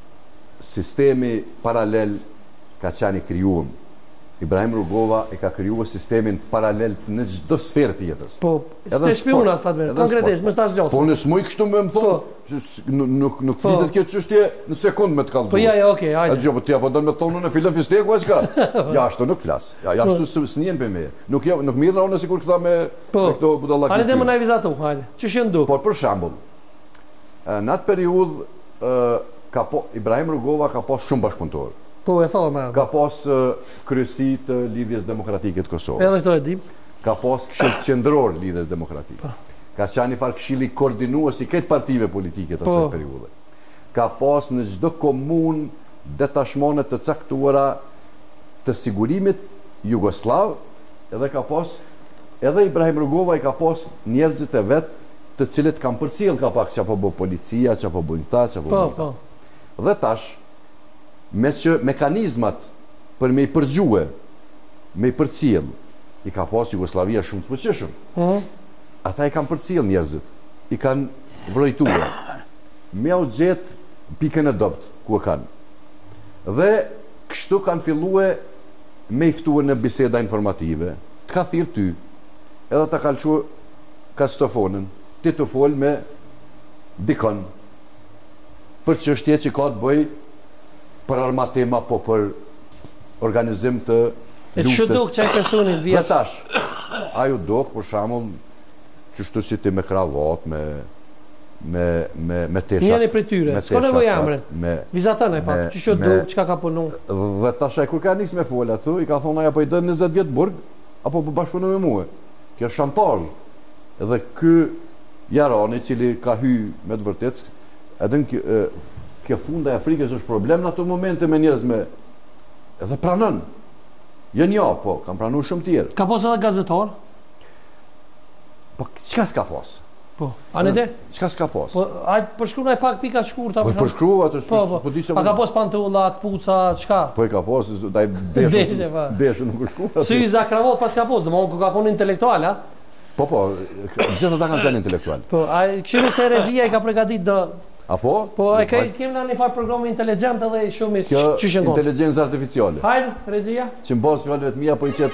sistemi paralel ka qenë i krijuar. Ibrahim Rugova e ka krijuar sistemin paralel në çdo sferë të jetës. Po, Edhe s'te në shpionat sport, fatme, edhe në konkretisht, sport. më stas gjos. Po në smoj kështu më më thonë, që s- nuk nuk nuk Po. flitet kjo çështje në sekond me të kallëzuar. Po ja, ja, okay, A hajde. dëgjoj, po ti apo don me thonë në fillim fisteku as ka. Ja, ashtu nuk flas. Ja, ja ashtu s- s'njen për me. Nuk jam nuk mirë unë sikur këta me Po. me këto budallak. Hajde dhe më na vizatu, hajde. Çish e nduk. Por për shembull, ë, në atë periudhë ë, ka po Ibrahim Rugova ka pas shumë bashkëpunëtor. Po e thon më. Ka pas ë, kryesi të Lidhjes Demokratike të Kosovës. Edhe këto e dim. Ka pas këshill qendror Lidhjes Demokratike. Ka qenë një farë këshilli koordinues i këtë partive politike të Po. asaj periudhe. Ka pas në çdo komunë detashmone të caktuara të sigurimit jugoslav, edhe ka pas edhe Ibrahim Rugova i ka pas njerëzit e vet të cilët kanë përcjell ka pak çapo bë policia, çapo bën këta, çapo Po, bën këta. po. Dhe tash, mes që mekanizmat për me i përgjue, me i përcjell, i ka pas Jugoslavia shumë të fuqishëm. Mhm. Ata i kanë përcjell njerëzit, i kanë vrojtuar. Me u gjetë pikën e dopt ku e kanë. Dhe kështu kanë fillue me i ftuar në biseda informative, të ka thirë ty, edhe ta kalqu kastofonën, ti të fol me dikon, për çështje që ka të bëj për armatim apo për organizim të E çu duk çaj personin Dhe vjet. tash, aju dok, për shembull, qështu si ti me kravat, me me me me tesha. Njëri prej tyre, me s'ka tesha nevojë kat, amrin. Me Vizatën e me- pak. Çish e me- duk, çka ka punu. dhe tash ai kur ka nis me fol atu, i ka thonë ai apo i dën njëzet vjet burg apo po bashkëpunon me mua. Kjo është shantazh. Edhe ky Jarani, i cili ka hy me të vërtetë, edhe në kjo, e, kjo funda e Afrikës është problem në ato momente me njerëz me edhe pranon. Jo një, po, kam pranuar shumë tjerë. Ka pas edhe gazetar? Po çka s'ka pas? Po. Ani de? Çka s'ka pas? Po, hajt përshkruaj pak pika të shkurta. Po për shembull. përshkruva atë, Po, po. po di se Pa ka pas pantolla, kpuca, çka? po i ka pas, dai Deshe, deshën, po. deshën nuk është shkuar. Syza kravat pas ka pas, domthon ku ka qenë intelektual, a? Po po, gjithë ata kanë qenë intelektual. Po, ai këshilli se regjia i ka përgatitur do Apo? Po e ke kemi në një farë programi inteligjent edhe shumë i Kjo çishën kot. inteligjencë artificiale, Hajde, regjia. që në bazë fjalëve të mia po i qet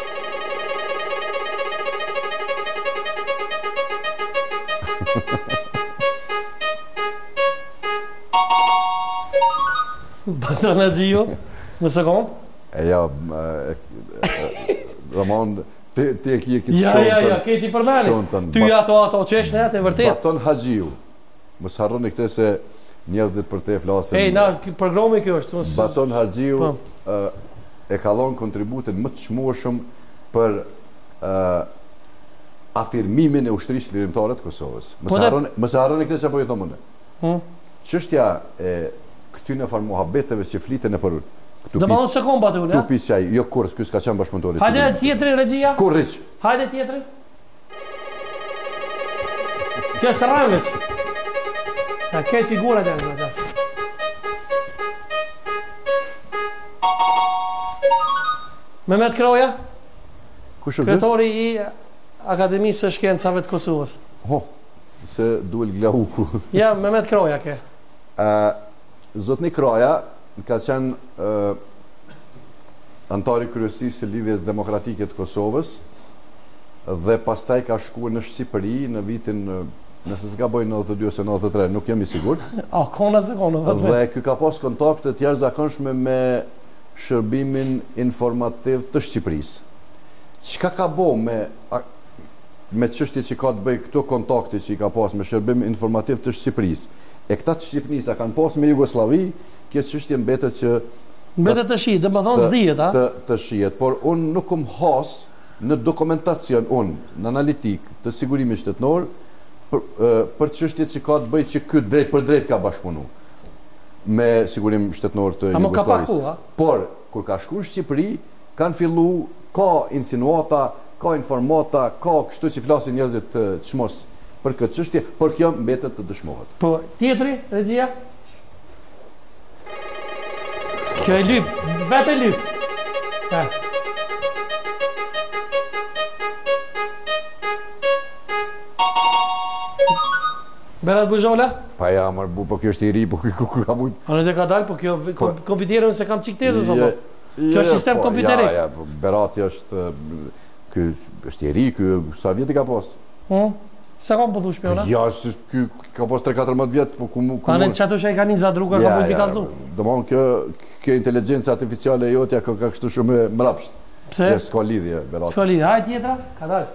Batona Gio. Në sekond. e ja e- e- e- Ramon ti ti e ke këtë Ja, ja, ja, ke ti përmani. Shontën, Ty bat- ato ato qesh ne atë vërtet. Baton Haxhiu. Mos harroni këtë se njerëzit për te flasin. Ej, na ky programi kjo është. mos- Baton Haxhiu Po. ë, e ka dhënë kontributin më të çmueshëm për ë afirmimin e ushtrisë lirimtare të Kosovës. Mos Po dhe- harroni, mos harroni këtë çapo i thonë unë. Hm. Çështja e këtyre fal muhabeteve që fliten në për këtu Do më thonë sekond batun, Tu ja? pi çaj, jo kurs, ky s'ka qenë bashkëpunëtori. Hajde tjetrin regjia. Kurriç. Hajde tjetrin. Kjo është rrëmit. Ta ke figurat e ato. Mehmet Kroja, Kush është? kretori i Akademisë së Shkencave të Kosovës. Ho, se duel Glauku. Ja, Mehmet Kroja ke. Ë Zotni Kroja ka qenë ë antari kryesisë së Lidhjes Demokratike të Kosovës dhe pastaj ka shkuar në Shqipëri në vitin ë, nëse s'ka bojnë nëntëdhjetë e dy ose nëntëdhjetë e tre, nuk jam i sigurt. A, kona se kona, vëtë Dhe ky ka pas kontakte të jashtëzakonshme me shërbimin informativ të Shqipërisë. Çka ka bo me me çështje që ka të bëjë këto kontakte që i ka pas me shërbimin informativ të Shqipërisë? E këta të Shqipërisë kanë pas me Jugosllavi, kjo çështje mbetet që mbetet të shihet, dhe më thonë s'dihet, a? Të, të shihet, por unë nuk um has në dokumentacion unë, në analitik të sigurimit shtetënor për, për çështjet që ka të bëjë që ky drejt për drejt ka bashkëpunu me sigurim shtetënor të Jugosllavisë. Por kur ka shkuar në Shqipëri, kanë fillu ka insinuata, ka informata, ka kështu që flasin njerëzit të çmos për këtë çështje, por kjo mbetet të dëshmohet. Po, tjetri, regjia? Kjo e lyp, vetë e lyp. Ha. Berat Buzhola? Pa ja, mërë bu, po kjo është i ri, po kjo ka mujt. A në dhe ka dalë, po kjo kompjuterën se kam qiktezës, apo? Kjo është sistem kompjuterik? Ja, ja, Berati është, kjo është i ri, kjo sa vjeti ka pas? Sa kam pëllu shpiona? Ja, kjo ka pas tre katërmbëdhjetë vjetë, po ku mu... A në që ato që e ka një zadruga, ka mujt mi kalzu? Do mon, kjo inteligencë artificiale e jotja ka kështu shumë mrapsht. Pse? S'ka lidhje, Berati. S'ka lidhje, hajt tjetra? Ka dalë.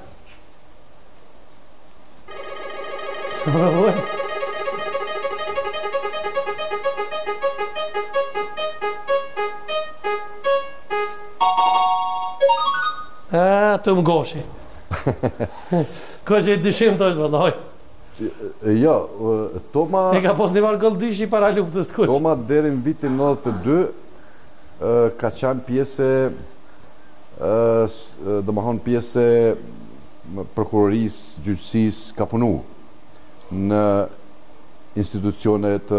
A, të më goshi. Ko që i dyshim të është, vëllaj. Jo, Toma... E ka pos një marrë gëllë dyshi para luftës të kuq. Toma deri në vitin nëntëdhjetë e dy ka qanë pjese, dhe më thonë pjese prokurorisë, gjyqësisë, ka punu në institucionet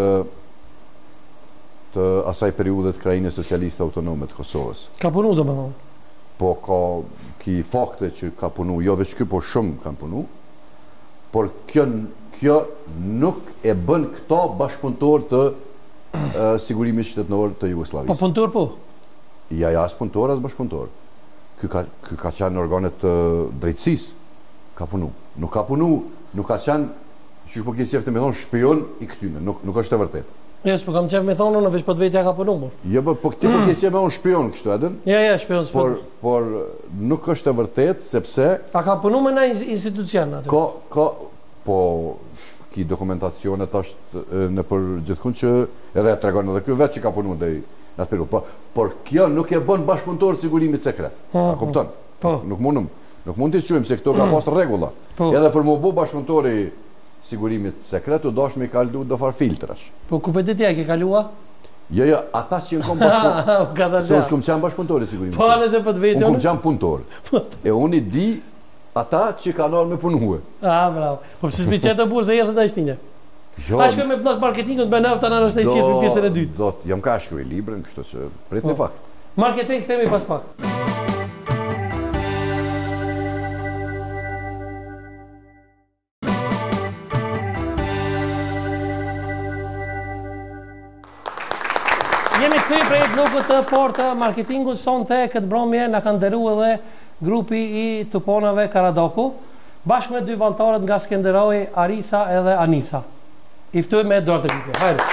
të asaj periudet Krajinës Socialiste Autonome të Kosovës. Ka punu, do më thonë? Po ka ki fakte që ka punu, jo veç kjo, po shumë kanë punu, por kjo, kjo nuk e bën këta bashkëpunëtor të uh, sigurimit shtetënor të Jugosllavisë. Po punëtor po? Ja, ja, as punëtor, as bashkëpunëtor. Ky ka, ky ka qenë organet të uh, drejtësisë, ka punu. Nuk ka punu, nuk ka qenë, që shpo kjesë jefte me thonë, shpion i këtyne, nuk, nuk është e vërtet. Jo, s'po kam qef me thonë, në veç po të vetja ka punu, mor. Jo, po këti po kjesë me thonë shpion kështu edhen. Ja, ja, shpion, shpion. Por, por nuk është e vërtet, sepse... A ka punu me në institucion aty? Ka, ka, po, ki dokumentacionet është në për gjithkun që edhe e tregon edhe kjo vetë që ka punu dhe i në atë periud. Por, por kjo nuk e bën bashkëpunëtor sigurimit sekret. A kupton? Po. Nuk mundum, nuk mund të quajmë se këto ka pas rregulla. Po. Edhe për më bu bashkëpunëtori sigurimit sekret, u dosh me kalu do far filtrash. Po ku pëtë tja ke kalua? Jo, jo, ata që në kom bashkëpunëtori. Se unë shkum qanë bashkëpunëtori sigurimit. Po, anë edhe për të vetë. Unë kom qanë punëtor. E unë i di ata që kanë arë me punuhe. Ah, bravo. Po pëse s'pi qetë të burë se jetë të ishtinje. Jo. Ta shkoj me blog marketingut me nëftë anë është në i qisë me pjesën e dytë. Do, jam ka shkoj libren, kështu që prit një pak. Marketing, themi pas pak. Jemi këtëj prej blokët të por të marketingut, sonte këtë bromje në kanë deru edhe grupi i tuponave Karadoku, bashkë me dy valtarët nga Skenderoj, Arisa edhe Anisa. I ftuj me dorë të grupje. Hajde.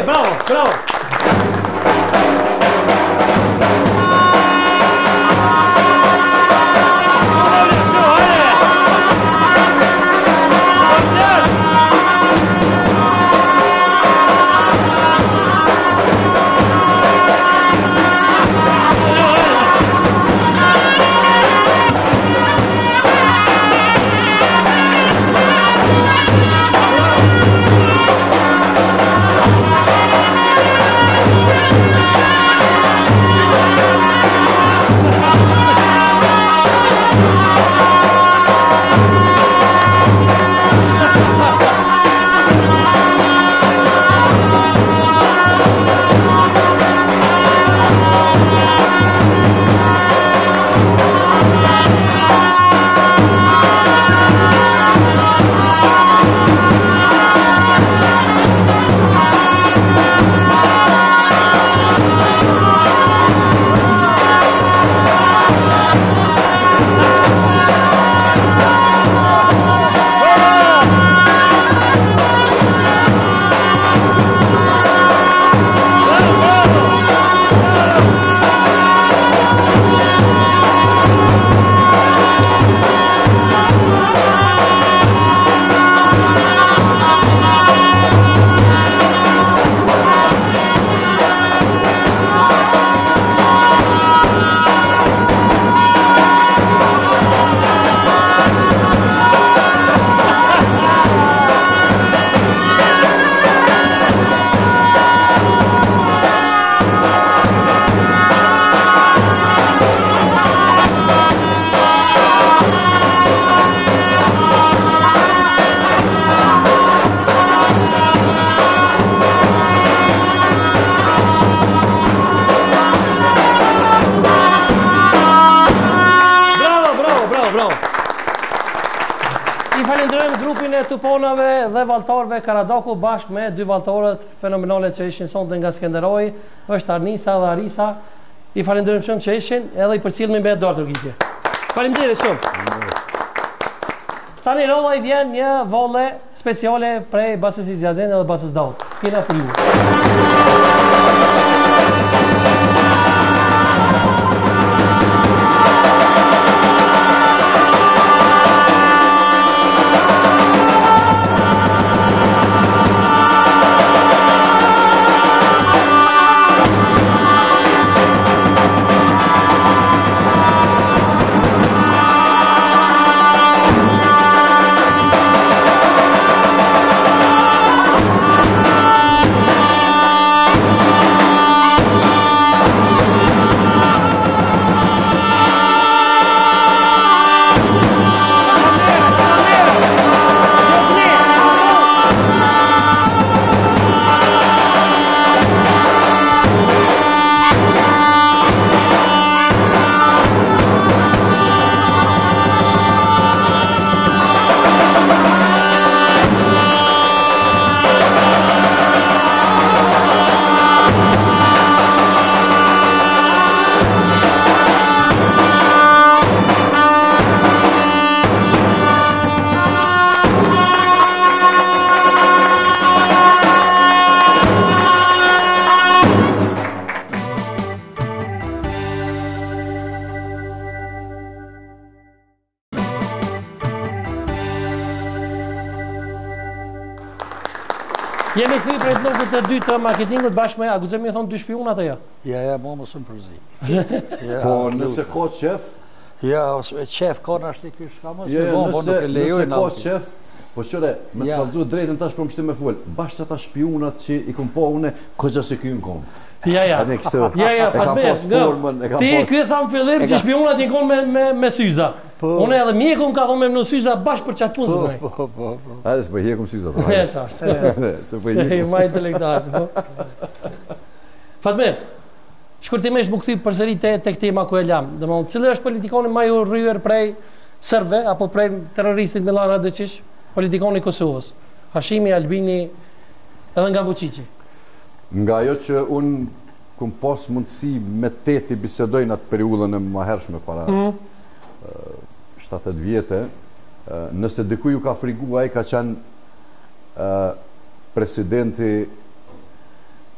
bravo, bravo. Tuponave dhe valltarëve Karadaku bashkë me dy valltarët fenomenale që ishin sonte nga Skenderoi, është Arnisa dhe Arisa. I falenderojmë shumë që ishin edhe i përcjellni me dorë turqike. Faleminderit shumë. Tani rolla i vjen një volle speciale prej Basës Zjadën dhe Basës Daut. Skena për ju. Jemi këthy për e blokët të dy të marketingut bashkë me, a guxem me thonë dy shpionat e ja? Ja, ja, mo më sëmë përzi. Po nëse ka qef? Ja, qef ka në ashtë i kështë ka mos Ja, me bon, po nuk e lejoj nëse ka qef, po qëre, me të kalëzu drejtën tash për më shtë me full, bashkë ata shpionat që i kom po une, këgja se kjo në kom. Ja, ja, ja, ja, Fatme, ti kjo thamë fillim që shpionat i konë me syza. Unë edhe mjeku më ka thonë me më në syza bashkë për qatë punë zë Po, po, po. Hajde se për hjekum syza të hajde. E qashtë, se i ma intelektarë. Fatme, shkurtimisht më këthy përsëri të këtima ku e lam. Dhe më, cilë është politikoni ma ju rryer prej Sërbëve, apo prej terroristit Milan Radojić, politikoni Kosovës, Hashimi, Albini, edhe nga Vučići? Nga ajo që unë kum pas mundësi me teti bisedojnë atë periudhën e më hershme para shtatet vjetë, nëse diku ju ka frigu, ai ka qenë presidenti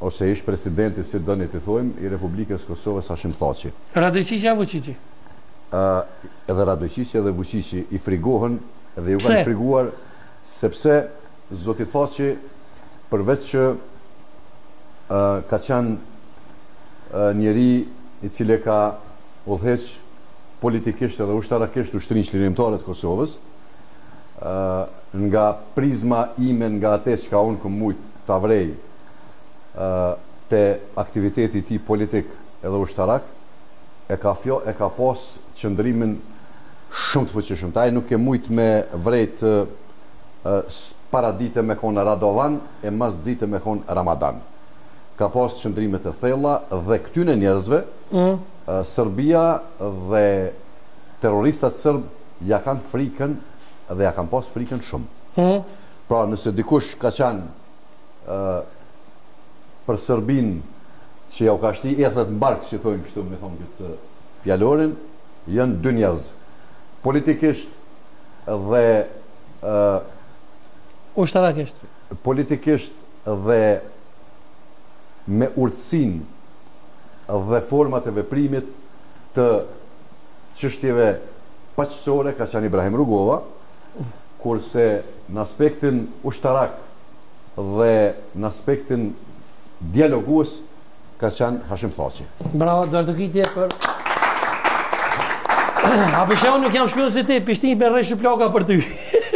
ose ish presidenti, si dëni të thojmë, i Republikës Kosovës Hashim Thaçi. Radojqiqi a Vučići? Uh, edhe Radojqiqi edhe Vučići i frigohen dhe ju kanë friguar sepse zoti Thaçi përveç që uh, ka qenë uh, njeri i cili ka udhëheq politikisht edhe ushtarakisht ushtrinë çlirimtare të Kosovës, uh, nga prizma ime, nga atë që ka unë këm mujt të avrej uh, të aktiviteti ti politik edhe ushtarak, e ka, fjo, e ka pas qëndrimin shumë të fuqishëm. Taj nuk e mujt me vrejt uh, uh, para dite me konë Radovan e mas dite me konë Ramadan. Ka pas qëndrimet e thella dhe këtyne njerëzve mm. uh, Serbia dhe terroristat sërb ja kanë frikën dhe ja kanë pas frikën shumë. Mm. Pra nëse dikush ka qenë uh, për Serbin që ja u ka shti ethet mbark që thojnë kështu me thonë këtë fjalorin, janë dy njerëz. Politikisht dhe uh, ushtarakisht. Politikisht dhe me urtësin dhe format e veprimit të çështjeve paqësore ka qenë Ibrahim Rugova, kurse në aspektin ushtarak dhe në aspektin dialogues ka qenë Hashim Thaçi. Bravo, do të kitje për... A përshemë nuk jam shpjellë si ti, pishtin me rreshë plaka për ty.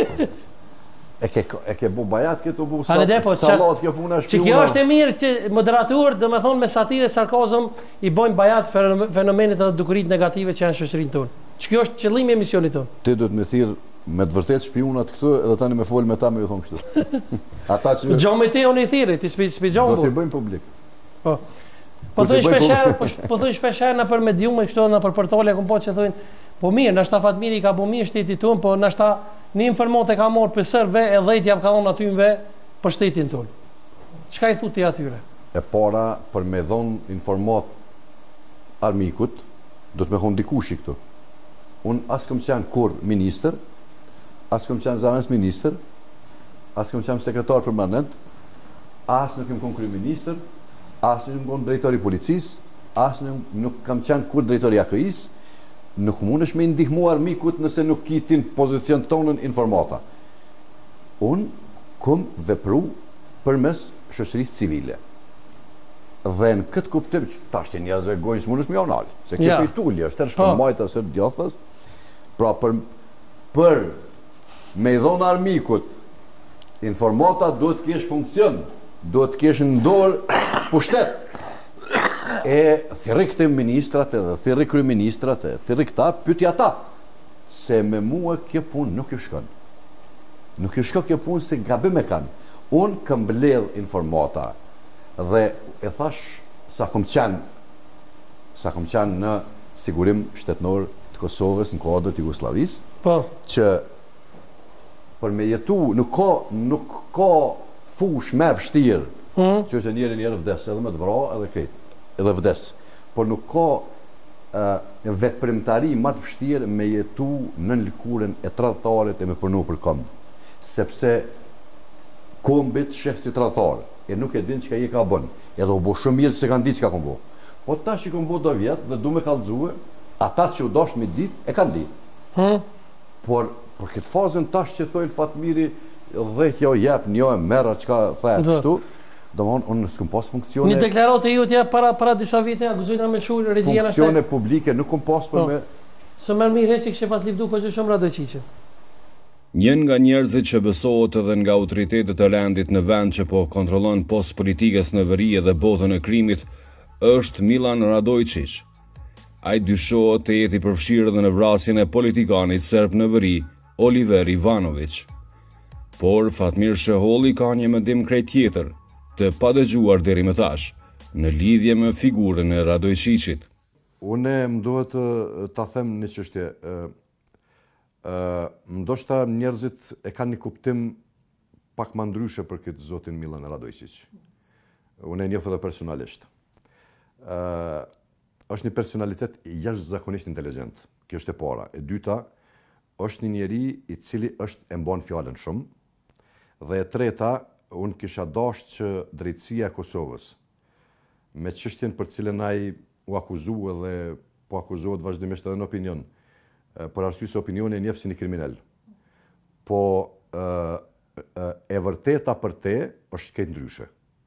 E ke, e ke bu bajat, ke të bu sa, depo, salat, ke puna shpiuna. Që kjo është e mirë që moderatur, dhe me thonë me satire, sarkazëm, i bojnë bajat fenomenet dhe dukurit negative që janë shoqërinë tonë. Që kjo është qëllimi e misionit tonë. Ti do të me thirë me të vërtet shpionat këtu edhe tani me folë me ta me ju thonë kështu. Ata që... Gjo me te unë i thiri, ti s'pi gjo do t'i bëjmë publik. Po. Po thënë shpesher, po thënë shpesher në për mediume kështu, në për portale, kom po që thënë, po mirë, nashta Fatmiri ka po mirë shtetit tonë, po nashta një informat e ka morë për sërve e dhejt jam ka dhonë atymve për shtetin tonë. Qka i thuti atyre? E para, për me dhonë informat armikut, do të me thonë dikushi këtu. Unë asë këm qenë kur minister, asë këm qenë zamens minister, asë këm qenë sekretar permanent, asë nuk këm konë kryeministër, asë nuk konë drejtori policis, asë nuk kam qenë kur drejtori A K I-s, nuk mund është me ndihmu armikut nëse nuk kitin pozicion tonën informata. Unë këm vepru për mes shoqërisë civile. Dhe në këtë kuptim që ta shtë njerëzve gojës mund është me jonali, se këtë i tulli, është tërë shkën majta së djothës, pra për, për me i dhonë armikut, informata do të kesh funksion, do të kesh në dorë pushtet, e thiri këte ministrat edhe thiri kryeministrat e thiri këta, pytja ta se me mua kjo pun nuk ju shkon nuk ju shko kjo pun se gabim e kanë. Unë këm bledh informata dhe e thash sa kom qenë sa kom qenë në sigurim shtetnor të Kosovës në kodrë të Jugoslavis, po. Që për me jetu nuk ka, nuk ka fush me vështirë mm. që është njëri njërë vdes edhe me të vra edhe kretë edhe vdes, por nuk ka uh, vetëprimtari më të vështirë me jetu në lëkurën e tradhtarit e me përnu për këmbë, sepse kombit sheh si tradhtar, e nuk e din që ka i ka bën, edhe u bo shumë mirë se kanë ditë që ka këmbo. Po ta që këmbo do vjetë dhe du me kallëzue, ata që u dosh me ditë, e kanë ditë. Hmm? Por, për këtë fazën tash që thojnë Fatmiri, dhe kjo jep një e mera që ka thajë kështu, do më unë në s'këm pas funksione... Një deklarat e ju tja para, para disa vite, a gëzojnë a me shurë, regjia në shtek? Funksione publike nuk këm pas për me... Së mërë mirë që kështë pas livdu për që shumë Radojqiqi. Njën nga njerëzit që besohet edhe nga autoritetet e landit në vend që po kontrolon post politikës në veri dhe botën e krimit, është Milan Radojqiq. Ai dyshohet të jeti përfshirë edhe në vrasjen e politikanit serb në veri, Oliver Ivanović. Por Fatmir Sheholli ka një mendim krejt tjetër, të pa dëgjuar deri më tash, në lidhje me figurën e Radojqiqit. Une më duhet ta them një çështje. Ndoshta njerëzit e kanë një kuptim pak më ndryshe për këtë zotin Milan Radojqiq. Une e njoh edhe personalisht. Është një personalitet jashtëzakonisht inteligjent. Kjo është e para. E dyta, është një njeri i cili është e mban fjalën shumë. Dhe e treta, unë kisha dashur që drejtësia e Kosovës me çështjen për cilën ai u akuzu dhe po akuzohet vazhdimisht edhe në opinion, për arsye se opinioni e njeh si një kriminal. Po e vërteta për te është këtë ndryshe.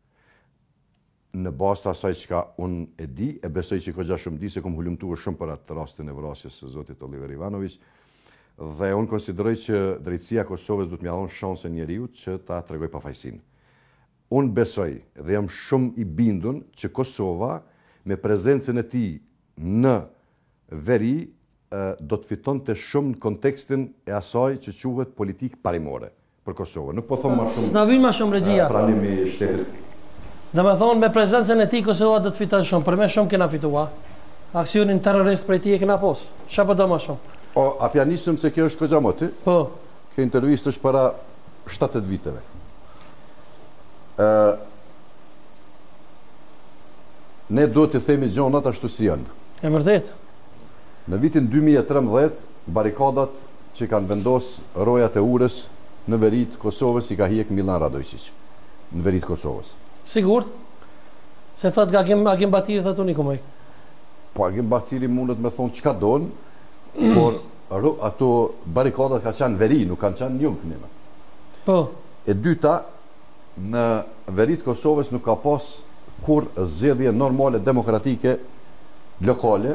Në bazë të asaj çka unë e di, e besoj që këgja shumë di, se kom hulumtuar shumë për atë rastin e vrasjes së zotit Oliver Ivanović, dhe unë konsideroj që drejtësia e Kosovës duhet m'ia dhënë shansen njeriut që ta tregoj pafajësinë. Unë besoj dhe jam shumë i bindun që Kosova, me prezencën e tij në veri, do të fiton të shumë në kontekstin e asaj që quhet politikë parimore për Kosovën. Nuk po them më shumë. S'na vjen më shumë regjia. Pranimi i shtetit. Dhe me thonë, me prezencën e ti, Kosova do të fiton shumë, për me shumë kena fitua. Aksionin terrorist për ti e kena posë. Qa për do më shumë? O, a pja nisëm se kjo është këgja moti? Po. Kjo intervjist është para shtatëdhjetë viteve. E, ne do të themi gjonat ashtu si janë. E vërtet? Në vitin dy mijë e trembëdhjetë, barikadat që kanë vendos rojat e urës në verit Kosovës i ka hjek Milan Radojčić. Në verit Kosovës. Sigurt? Se thot Agim, Agim Batiri thot unë i kumaj. Po Agim Batiri mundet me thonë qka donë, por ato barikadat ka qanë veri, nuk kanë qanë njëm kënime. Po. E dyta, në verit Kosovës nuk ka pas kur zgjedhje normale demokratike lokale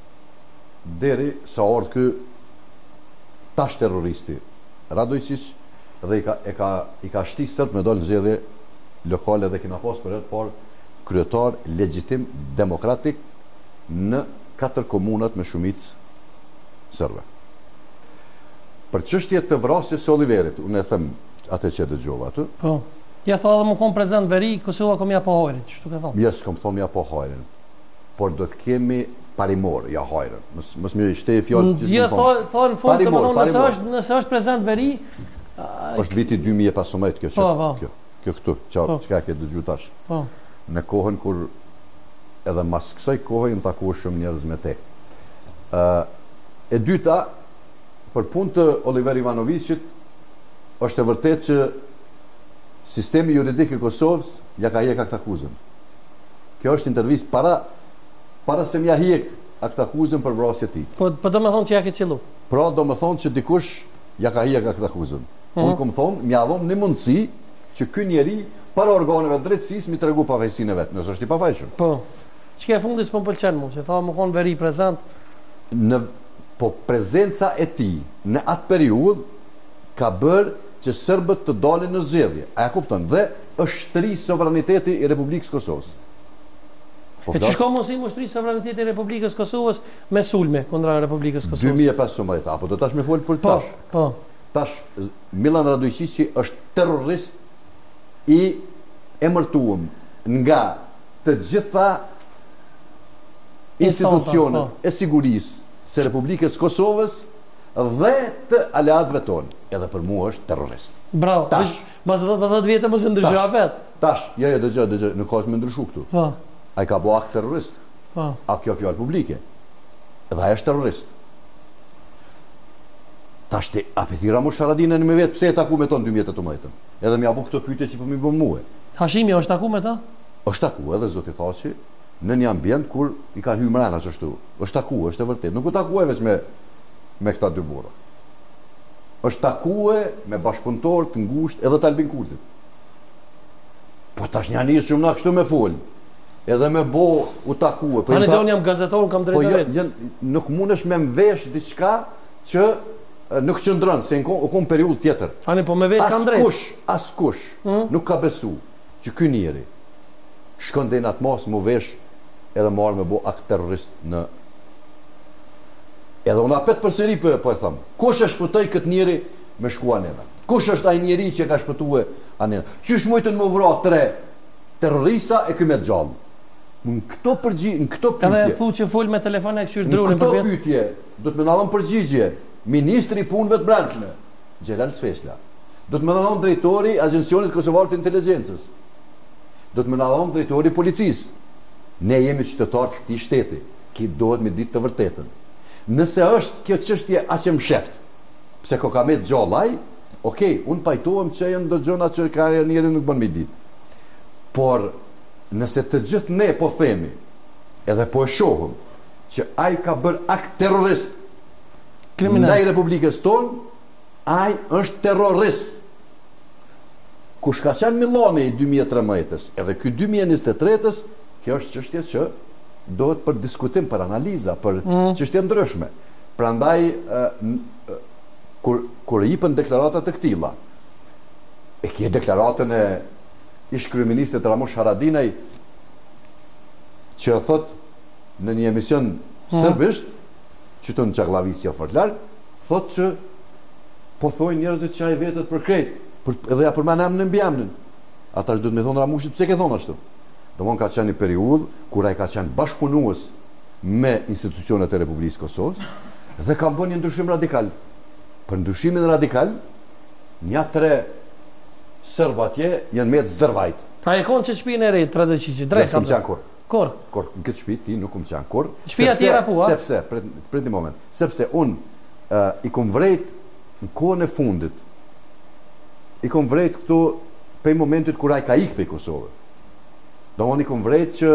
deri sa ardhë ky tash terroristi Radojčić dhe i ka, e ka, i ka shti sërt me dalë në zgjedhje lokale dhe kena pas për herë të parë kryetar legjitim demokratik në katër komunat me shumicë serbe. Për çështjet të vrasjes së Oliverit, unë e them atë që dëgjova aty. Po. Ja tha edhe më kom prezent veri, Kosova kom ja po hajrin, ç'tu ke thonë? Ja s'kom thonë ja po hajrin. Por do të kemi parimor, ja hajrin. Mos mos më shtej fjalë që ja thonë thonë në fund domethënë nëse është nëse është prezent veri, është viti dy mijë e pesëmbëdhjetë kjo po, po. kjo. Kjo këtu, çfarë çka ke dëgjuar tash? Po. Në kohën kur edhe mas kësaj kohe më takuar shumë njerëz me te. Ë e dyta, për punë të Oliver Ivanovićit, është e vërtetë që sistemi juridik i Kosovës ja ka hjek akt akuzën. Kjo është intervistë para para se m'ja hjek akt akuzën për vrasjen e tij. Po po do të thonë që ja ke qellu. Pra do të thonë që dikush ja ka hjek akt akuzën. Mm. Unë kom thonë, m'ja dhon një mundësi që ky njeri para organeve të drejtësisë mi tregu pafajësinë vet, nëse është i pafajshëm. Po. Çka e fundit s'po pëlqen mua, që tha më kon veri prezant. Në po prezenca e tij në atë periudhë ka bërë që serbët të dalin në zgjedhje. A e kupton? Dhe është shtri sovraniteti i Republikës Kosovës. Po e që shko mos i më shtri sovraniteti i Republikës Kosovës me sulme kundra Republikës Kosovës? dy mijë e pesëmbëdhjetë, apo do tash me fol për tash. Po, po. Tash Milan Radojčić është terrorist i emërtuar nga të gjitha institucionet e sigurisë së Republikës Kosovës dhe të aleatëve tonë. Edhe për mua është terrorist. Bravo. Tash, mas dhjetë vjetë mos e ndryshua vet. Tash, jo, jo, dëgjoj, dëgjoj, nuk ka më ndryshu këtu. Po. Ai ka bëu akt terrorist. Po. A kjo fjalë publike. Edhe ai është terrorist. Tash ti a Fethi Ramush Haradinën me vet pse e taku me ton dy mijë e tetëmbëdhjetë. Edhe më apo këtë pyetje që po më bën mua. Hashimi është taku me ta? Është taku edhe zoti Thaçi në një ambient kur i kanë hyrë mbrana ashtu. Është taku, është e vërtetë. Nuk u takuaj vetëm me me këta dy burra. Është takue me bashkëpunëtor të ngushtë edhe të Albin Kurtit. Po tash një anis shumë na kështu me fol. Edhe me bo u takue. Po ta... unë jam gazetor, kam drejtë po, vetë. Jo, nuk mundesh me mvesh diçka që nuk qëndron, se në kom periudhë tjetër. Ani po me vetë kam drejtë. Askush, askush hmm? nuk ka besu që ky njeri shkon deri në atë mos mu vesh edhe marrë me bo akt terrorist në. Edhe unë apet përsëri po, po e them. Kush e shpëtoi këtë njeri me shkuan neve? Kush është ai njeri që ka shpëtuar anë? Qysh mujtën më vra tre terrorista e ky me gjallë? Në këto përgjigje, në këto pyetje. Edhe thu që fol me telefon e këshir drurin për vetë. Në këto pyetje do të më ndallon përgjigje ministri i punëve të brendshme, Xhelal Sfesla. Do të më ndallon drejtori i Agjencionit Kosovar të Inteligjencës. Do të më ndallon drejtori i policisë. Ne jemi qytetarë të këtij shteti, që duhet me ditë të vërtetën. Nëse është kjo çështje aq e msheft, pse kokamet gjallaj, okay, un pajtohem që janë do gjëra që ka njëri nuk bën me ditë. Por nëse të gjithë ne po themi, edhe po e shohëm, që ai ka bërë akt terrorist ndaj Republikës tonë, ai është terrorist. Kush ka qenë Milloni i dy mijë e tridhjetës, edhe ky dy mijë e njëzet e tretës, kjo është çështje që dohet për diskutim, për analiza, për çështje ndryshme. Prandaj kur kur jepën deklarata të këtilla, e kje deklaratën e ish kryeministit Ramush Haradinaj, që thot në një emision sërbisht, që të në Çaklavis jo fort larg, thot që po thojnë njerëzit që ai vetët për krejt, edhe ja përmen emnin mbi emnin. Ata që do të me thonë Ramushit, pse ke thonë ashtu? Domthon ka qenë një periudhë kur ai ka qenë bashkëpunues me institucionet e Republikës Kosovës dhe ka bërë një ndryshim radikal. Për ndryshimin radikal, një tre Sërbë atje janë me të zdërvajt. A e konë që shpinë e rejtë, Tradoqiqi, drejt kam qenë kur. Kur? Kur, në këtë shpi ti nuk kom qenë kur. Shpia tjera pua? Sepse, për një moment, sepse unë uh, i kom vrejt në kohën e fundit, i kom vrejt këtu pej momentit kur ai ka ikë pej Kosovë. Do unë i kom vrejt që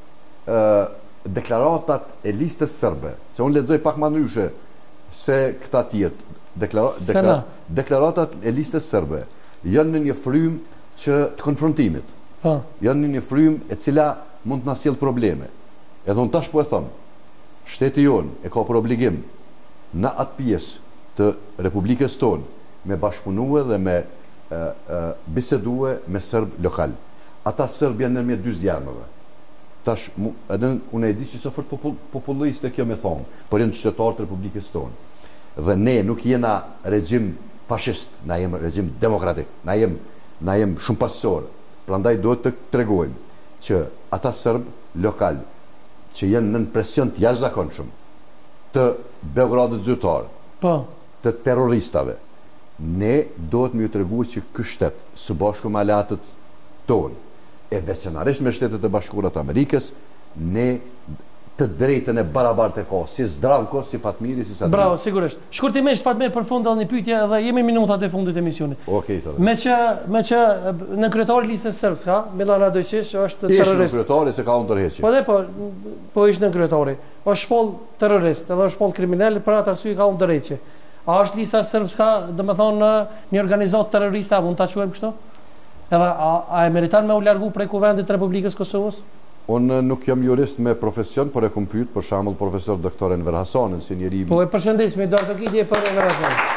uh, deklaratat e listës sërbe, se unë lexoj pak më ndryshe se këta tjetë, deklara, deklara, deklaratat e listës sërbe, janë në një frym që të konfrontimit. Ha. Janë në një frym e cila mund të na sjellë probleme. Edhe unë tash po e them, shteti jonë e ka për obligim në atë pjesë të Republikës tonë me bashkëpunue dhe me e, e, bisedue me sërbë lokal. Ata sërbë janë në mjetë dy zjarmëve. Tash, edhe unë e di që së fort popull, populliste kjo me thonë, por janë qytetarë të Republikës tonë. Dhe ne nuk jena regjim fashist, na jem regjim demokratik, na jem, na jem shumë pasor. Prandaj duhet të tregojmë që ata sërbë lokal që janë nën presion të jashtëzakonshëm të Beogradit zyrtar, po, të terroristave, ne duhet më ju tregu që ky shtet së bashku me aleatët tonë e veçanërisht me Shtetet e Bashkuara të Amerikës, ne të drejtën e barabartë e ka, si Zdravko, si Fatmiri, si Sadri. Bravo, sigurisht. Shkurtimisht, Fatmir, për fund edhe një pyetje dhe jemi minutat e fundit të emisionit. Okej, okay, me që me që në kryetari listës sërbës ka, Milan Radojqić është terrorist. Ishtë në kryetari se ka unë tërheqje. Po dhe po, po ishtë në kryetari. Është shpoll terrorist, edhe është shpoll kriminal, për atë arsye ka unë tërheqje. A është lista sërbës ka, domethënë, një organizatë terroriste, a mund ta quajmë kështu? Edhe a, a e meriton me u largu prej kuvendit të Republikës Kosovës? Unë nuk jam jurist me profesion, por e kom pyet për shembull profesor doktor Enver Hasanin, si njeri. Po e përshëndes me dorë lidhje për Enver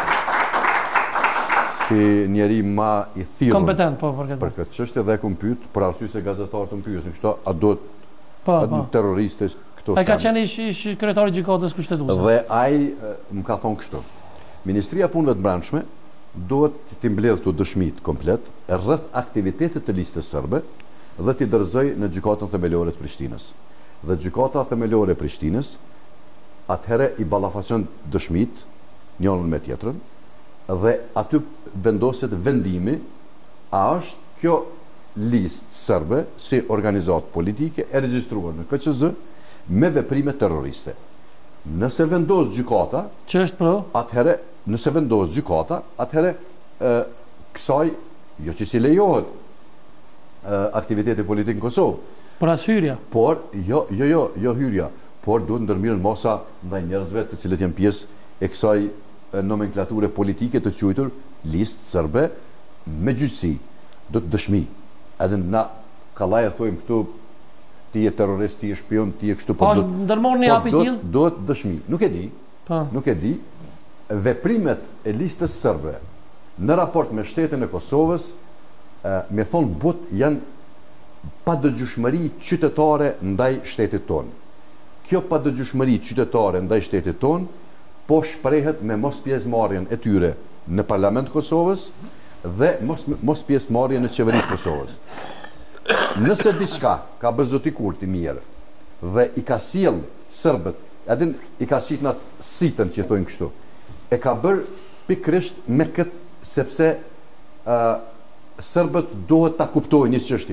Hasanin. Si njeri më i thirrur. Kompetent, po për këtë. Për këtë çështje dhe e kom pyet për arsye se gazetarët më pyesin kështu, a do po, po. terroristë këto. Ai ka qenë ish, ish kryetari i gjykatës kushtetuese. Dhe ai më ka thonë kështu. Ministria e Punëve të Brendshme duhet të mbledhë këto dëshmit komplet rreth aktivitetit të listës sërbe dhe t'i dërzoj në gjykatën themelore të Prishtinës. Dhe gjykata themelore e Prishtinës atëherë i ballafaqon dëshmit njërin me tjetrën dhe aty vendoset vendimi a është kjo listë sërbe si organizatë politike e regjistruar në K Q Z me veprime terroriste. Nëse vendos gjykata, që është pro? Atëherë, nëse vendos gjykata, atëherë e, kësaj jo që si lejohet aktiviteti politik në Kosovë. Por as hyrja. Por, jo, jo, jo, jo hyrja, por duhet ndërmirën masa ndaj njerëzve të cilët janë pjesë e kësaj nomenklature politike të quajtur listë sërbe me gjyqësi, do të dëshmi. Edhe na kallaj e thojmë këtu ti je terrorist, ti je shpion, ti je kështu, po do ndërmorni hapi tillë? Do të dëshmi. Nuk e di. Po. Nuk e di. Veprimet e listës sërbe në raport me shtetin e Kosovës me thonë but janë pa dëgjushmëri qytetare ndaj shtetit tonë. Kjo pa dëgjushmëri qytetare ndaj shtetit tonë po shprehet me mos pjesëmarrjen e tyre në Parlament Kosovës dhe mos, mos pjesëmarrjen në qeveritë Kosovës. Nëse diçka ka bërë zoti Kurti mirë dhe i ka sjell sërbët, edhin i ka shit në sitën që thonë kështu, e ka bërë pikrisht me këtë sepse uh, sërbët duhet ta kuptojnë një çështje.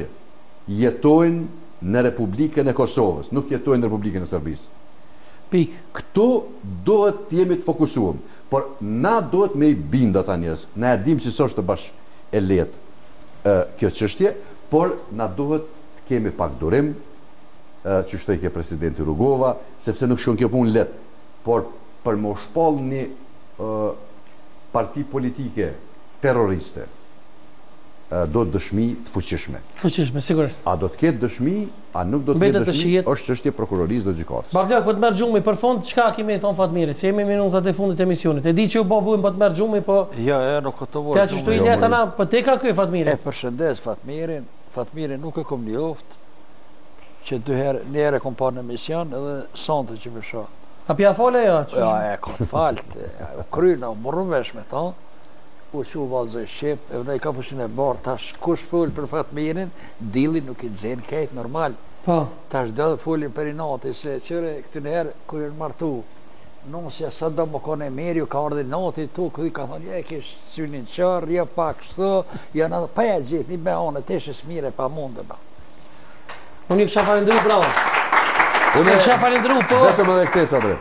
Jetojnë në Republikën e Kosovës, nuk jetojnë në Republikën e Serbisë. Pik. Këtu duhet të jemi të fokusuar, por na duhet me i bind ata njerëz. Na e dim se s'është bash e lehtë kjo çështje, por na duhet të kemi pak durim, që shtoj ke presidenti Rugova, sepse nuk shkon kjo punë letë, por për më shpall një parti politike terroriste, do të dëshmi të fuqishme. Fuqishme, sigurisht. A do të ketë dëshmi, a nuk do të ketë dëshmi, është çështje prokurorisë dhe gjykatës. Bablak, po të merr xhumi për fund, çka kemi thon Fatmiri? Se jemi minutat e fundit të emisionit. E di që u bë vujm po të merr xhumi, po Jo, jo, nuk ka të vojë. Ka çështoj leta na, po te ka ky Fatmiri. E përshëndes Fatmirin. Fatmirin nuk e kom njoft, që dy herë, një herë kom parë në emision edhe sonte që më shoh. A pja fole jo? Ja, e ka falt, kryna, u morrëm vesh me ta. U që u valzoj Shqip, e vënej ka pushin e barë, tash kush full për Fatmirin, dili nuk i dzen kejt normal. Po. Tash dhe dhe fullin për i nati, se qëre këtë njerë, kër i në martu, nësja sa do më kone meri, ka ardhe nati tu, këj ka thonë, je kish synin qërë, je pak shtu, janë edhe pa e gjithë, një behane, të ishës mire pa mundë, na. Unë i kësha falindru, bravo. Unë i kësha falindru, po. Vetëm edhe këte, Sadre.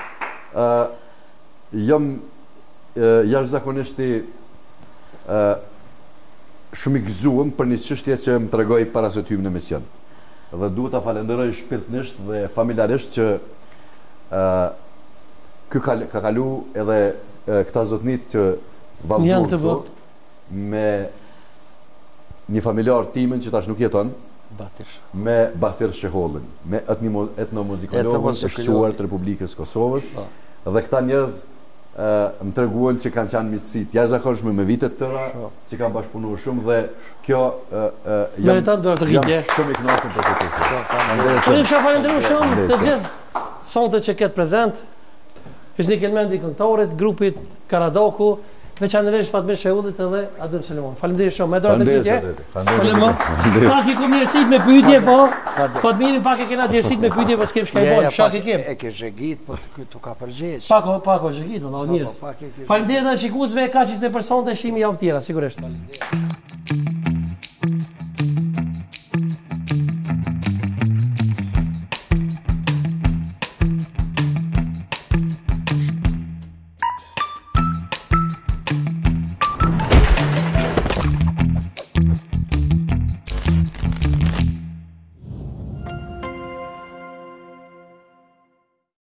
Jam jashtëzakonisht i shumë i gëzuar për një çështje që më tregoi para se të hym në emision. Dhe duhet ta falenderoj shpirtërisht dhe familjarisht që ky ka kalu edhe këta zotnit që vallëzuan këtu me një familjar timin që tash nuk jeton, me Bahtir Shehollin, me etnomuzikologun e shquar të Republikës Kosovës, dhe këta njerëz më treguan që kanë qenë miqësit jashtëzakonshme me vitet tëra, që kanë bashkëpunuar shumë dhe kjo jam shumë i kënaqur për këtë. Unë ju falenderoj shumë të gjithë sonte që ketë prezent. Ishte Kelmendi këngëtarit, grupit Karadoku, veçanërisht Fatmir Shehullit edhe Adem Selimon. Faleminderit shumë. Me dorë të pyetje. Faleminderit. Pak i kom njerësit me pyetje, po Fatmirin pak e kena njerësit me pyetje, po s'kem shkaj bol, shak e kem. E ke zhegit, po tu ka përgjigj. Pak pak o zhegit, valla njerëz. Faleminderit edhe shikuesve, kaq ishte për sonte, shihemi javë tjera, sigurisht.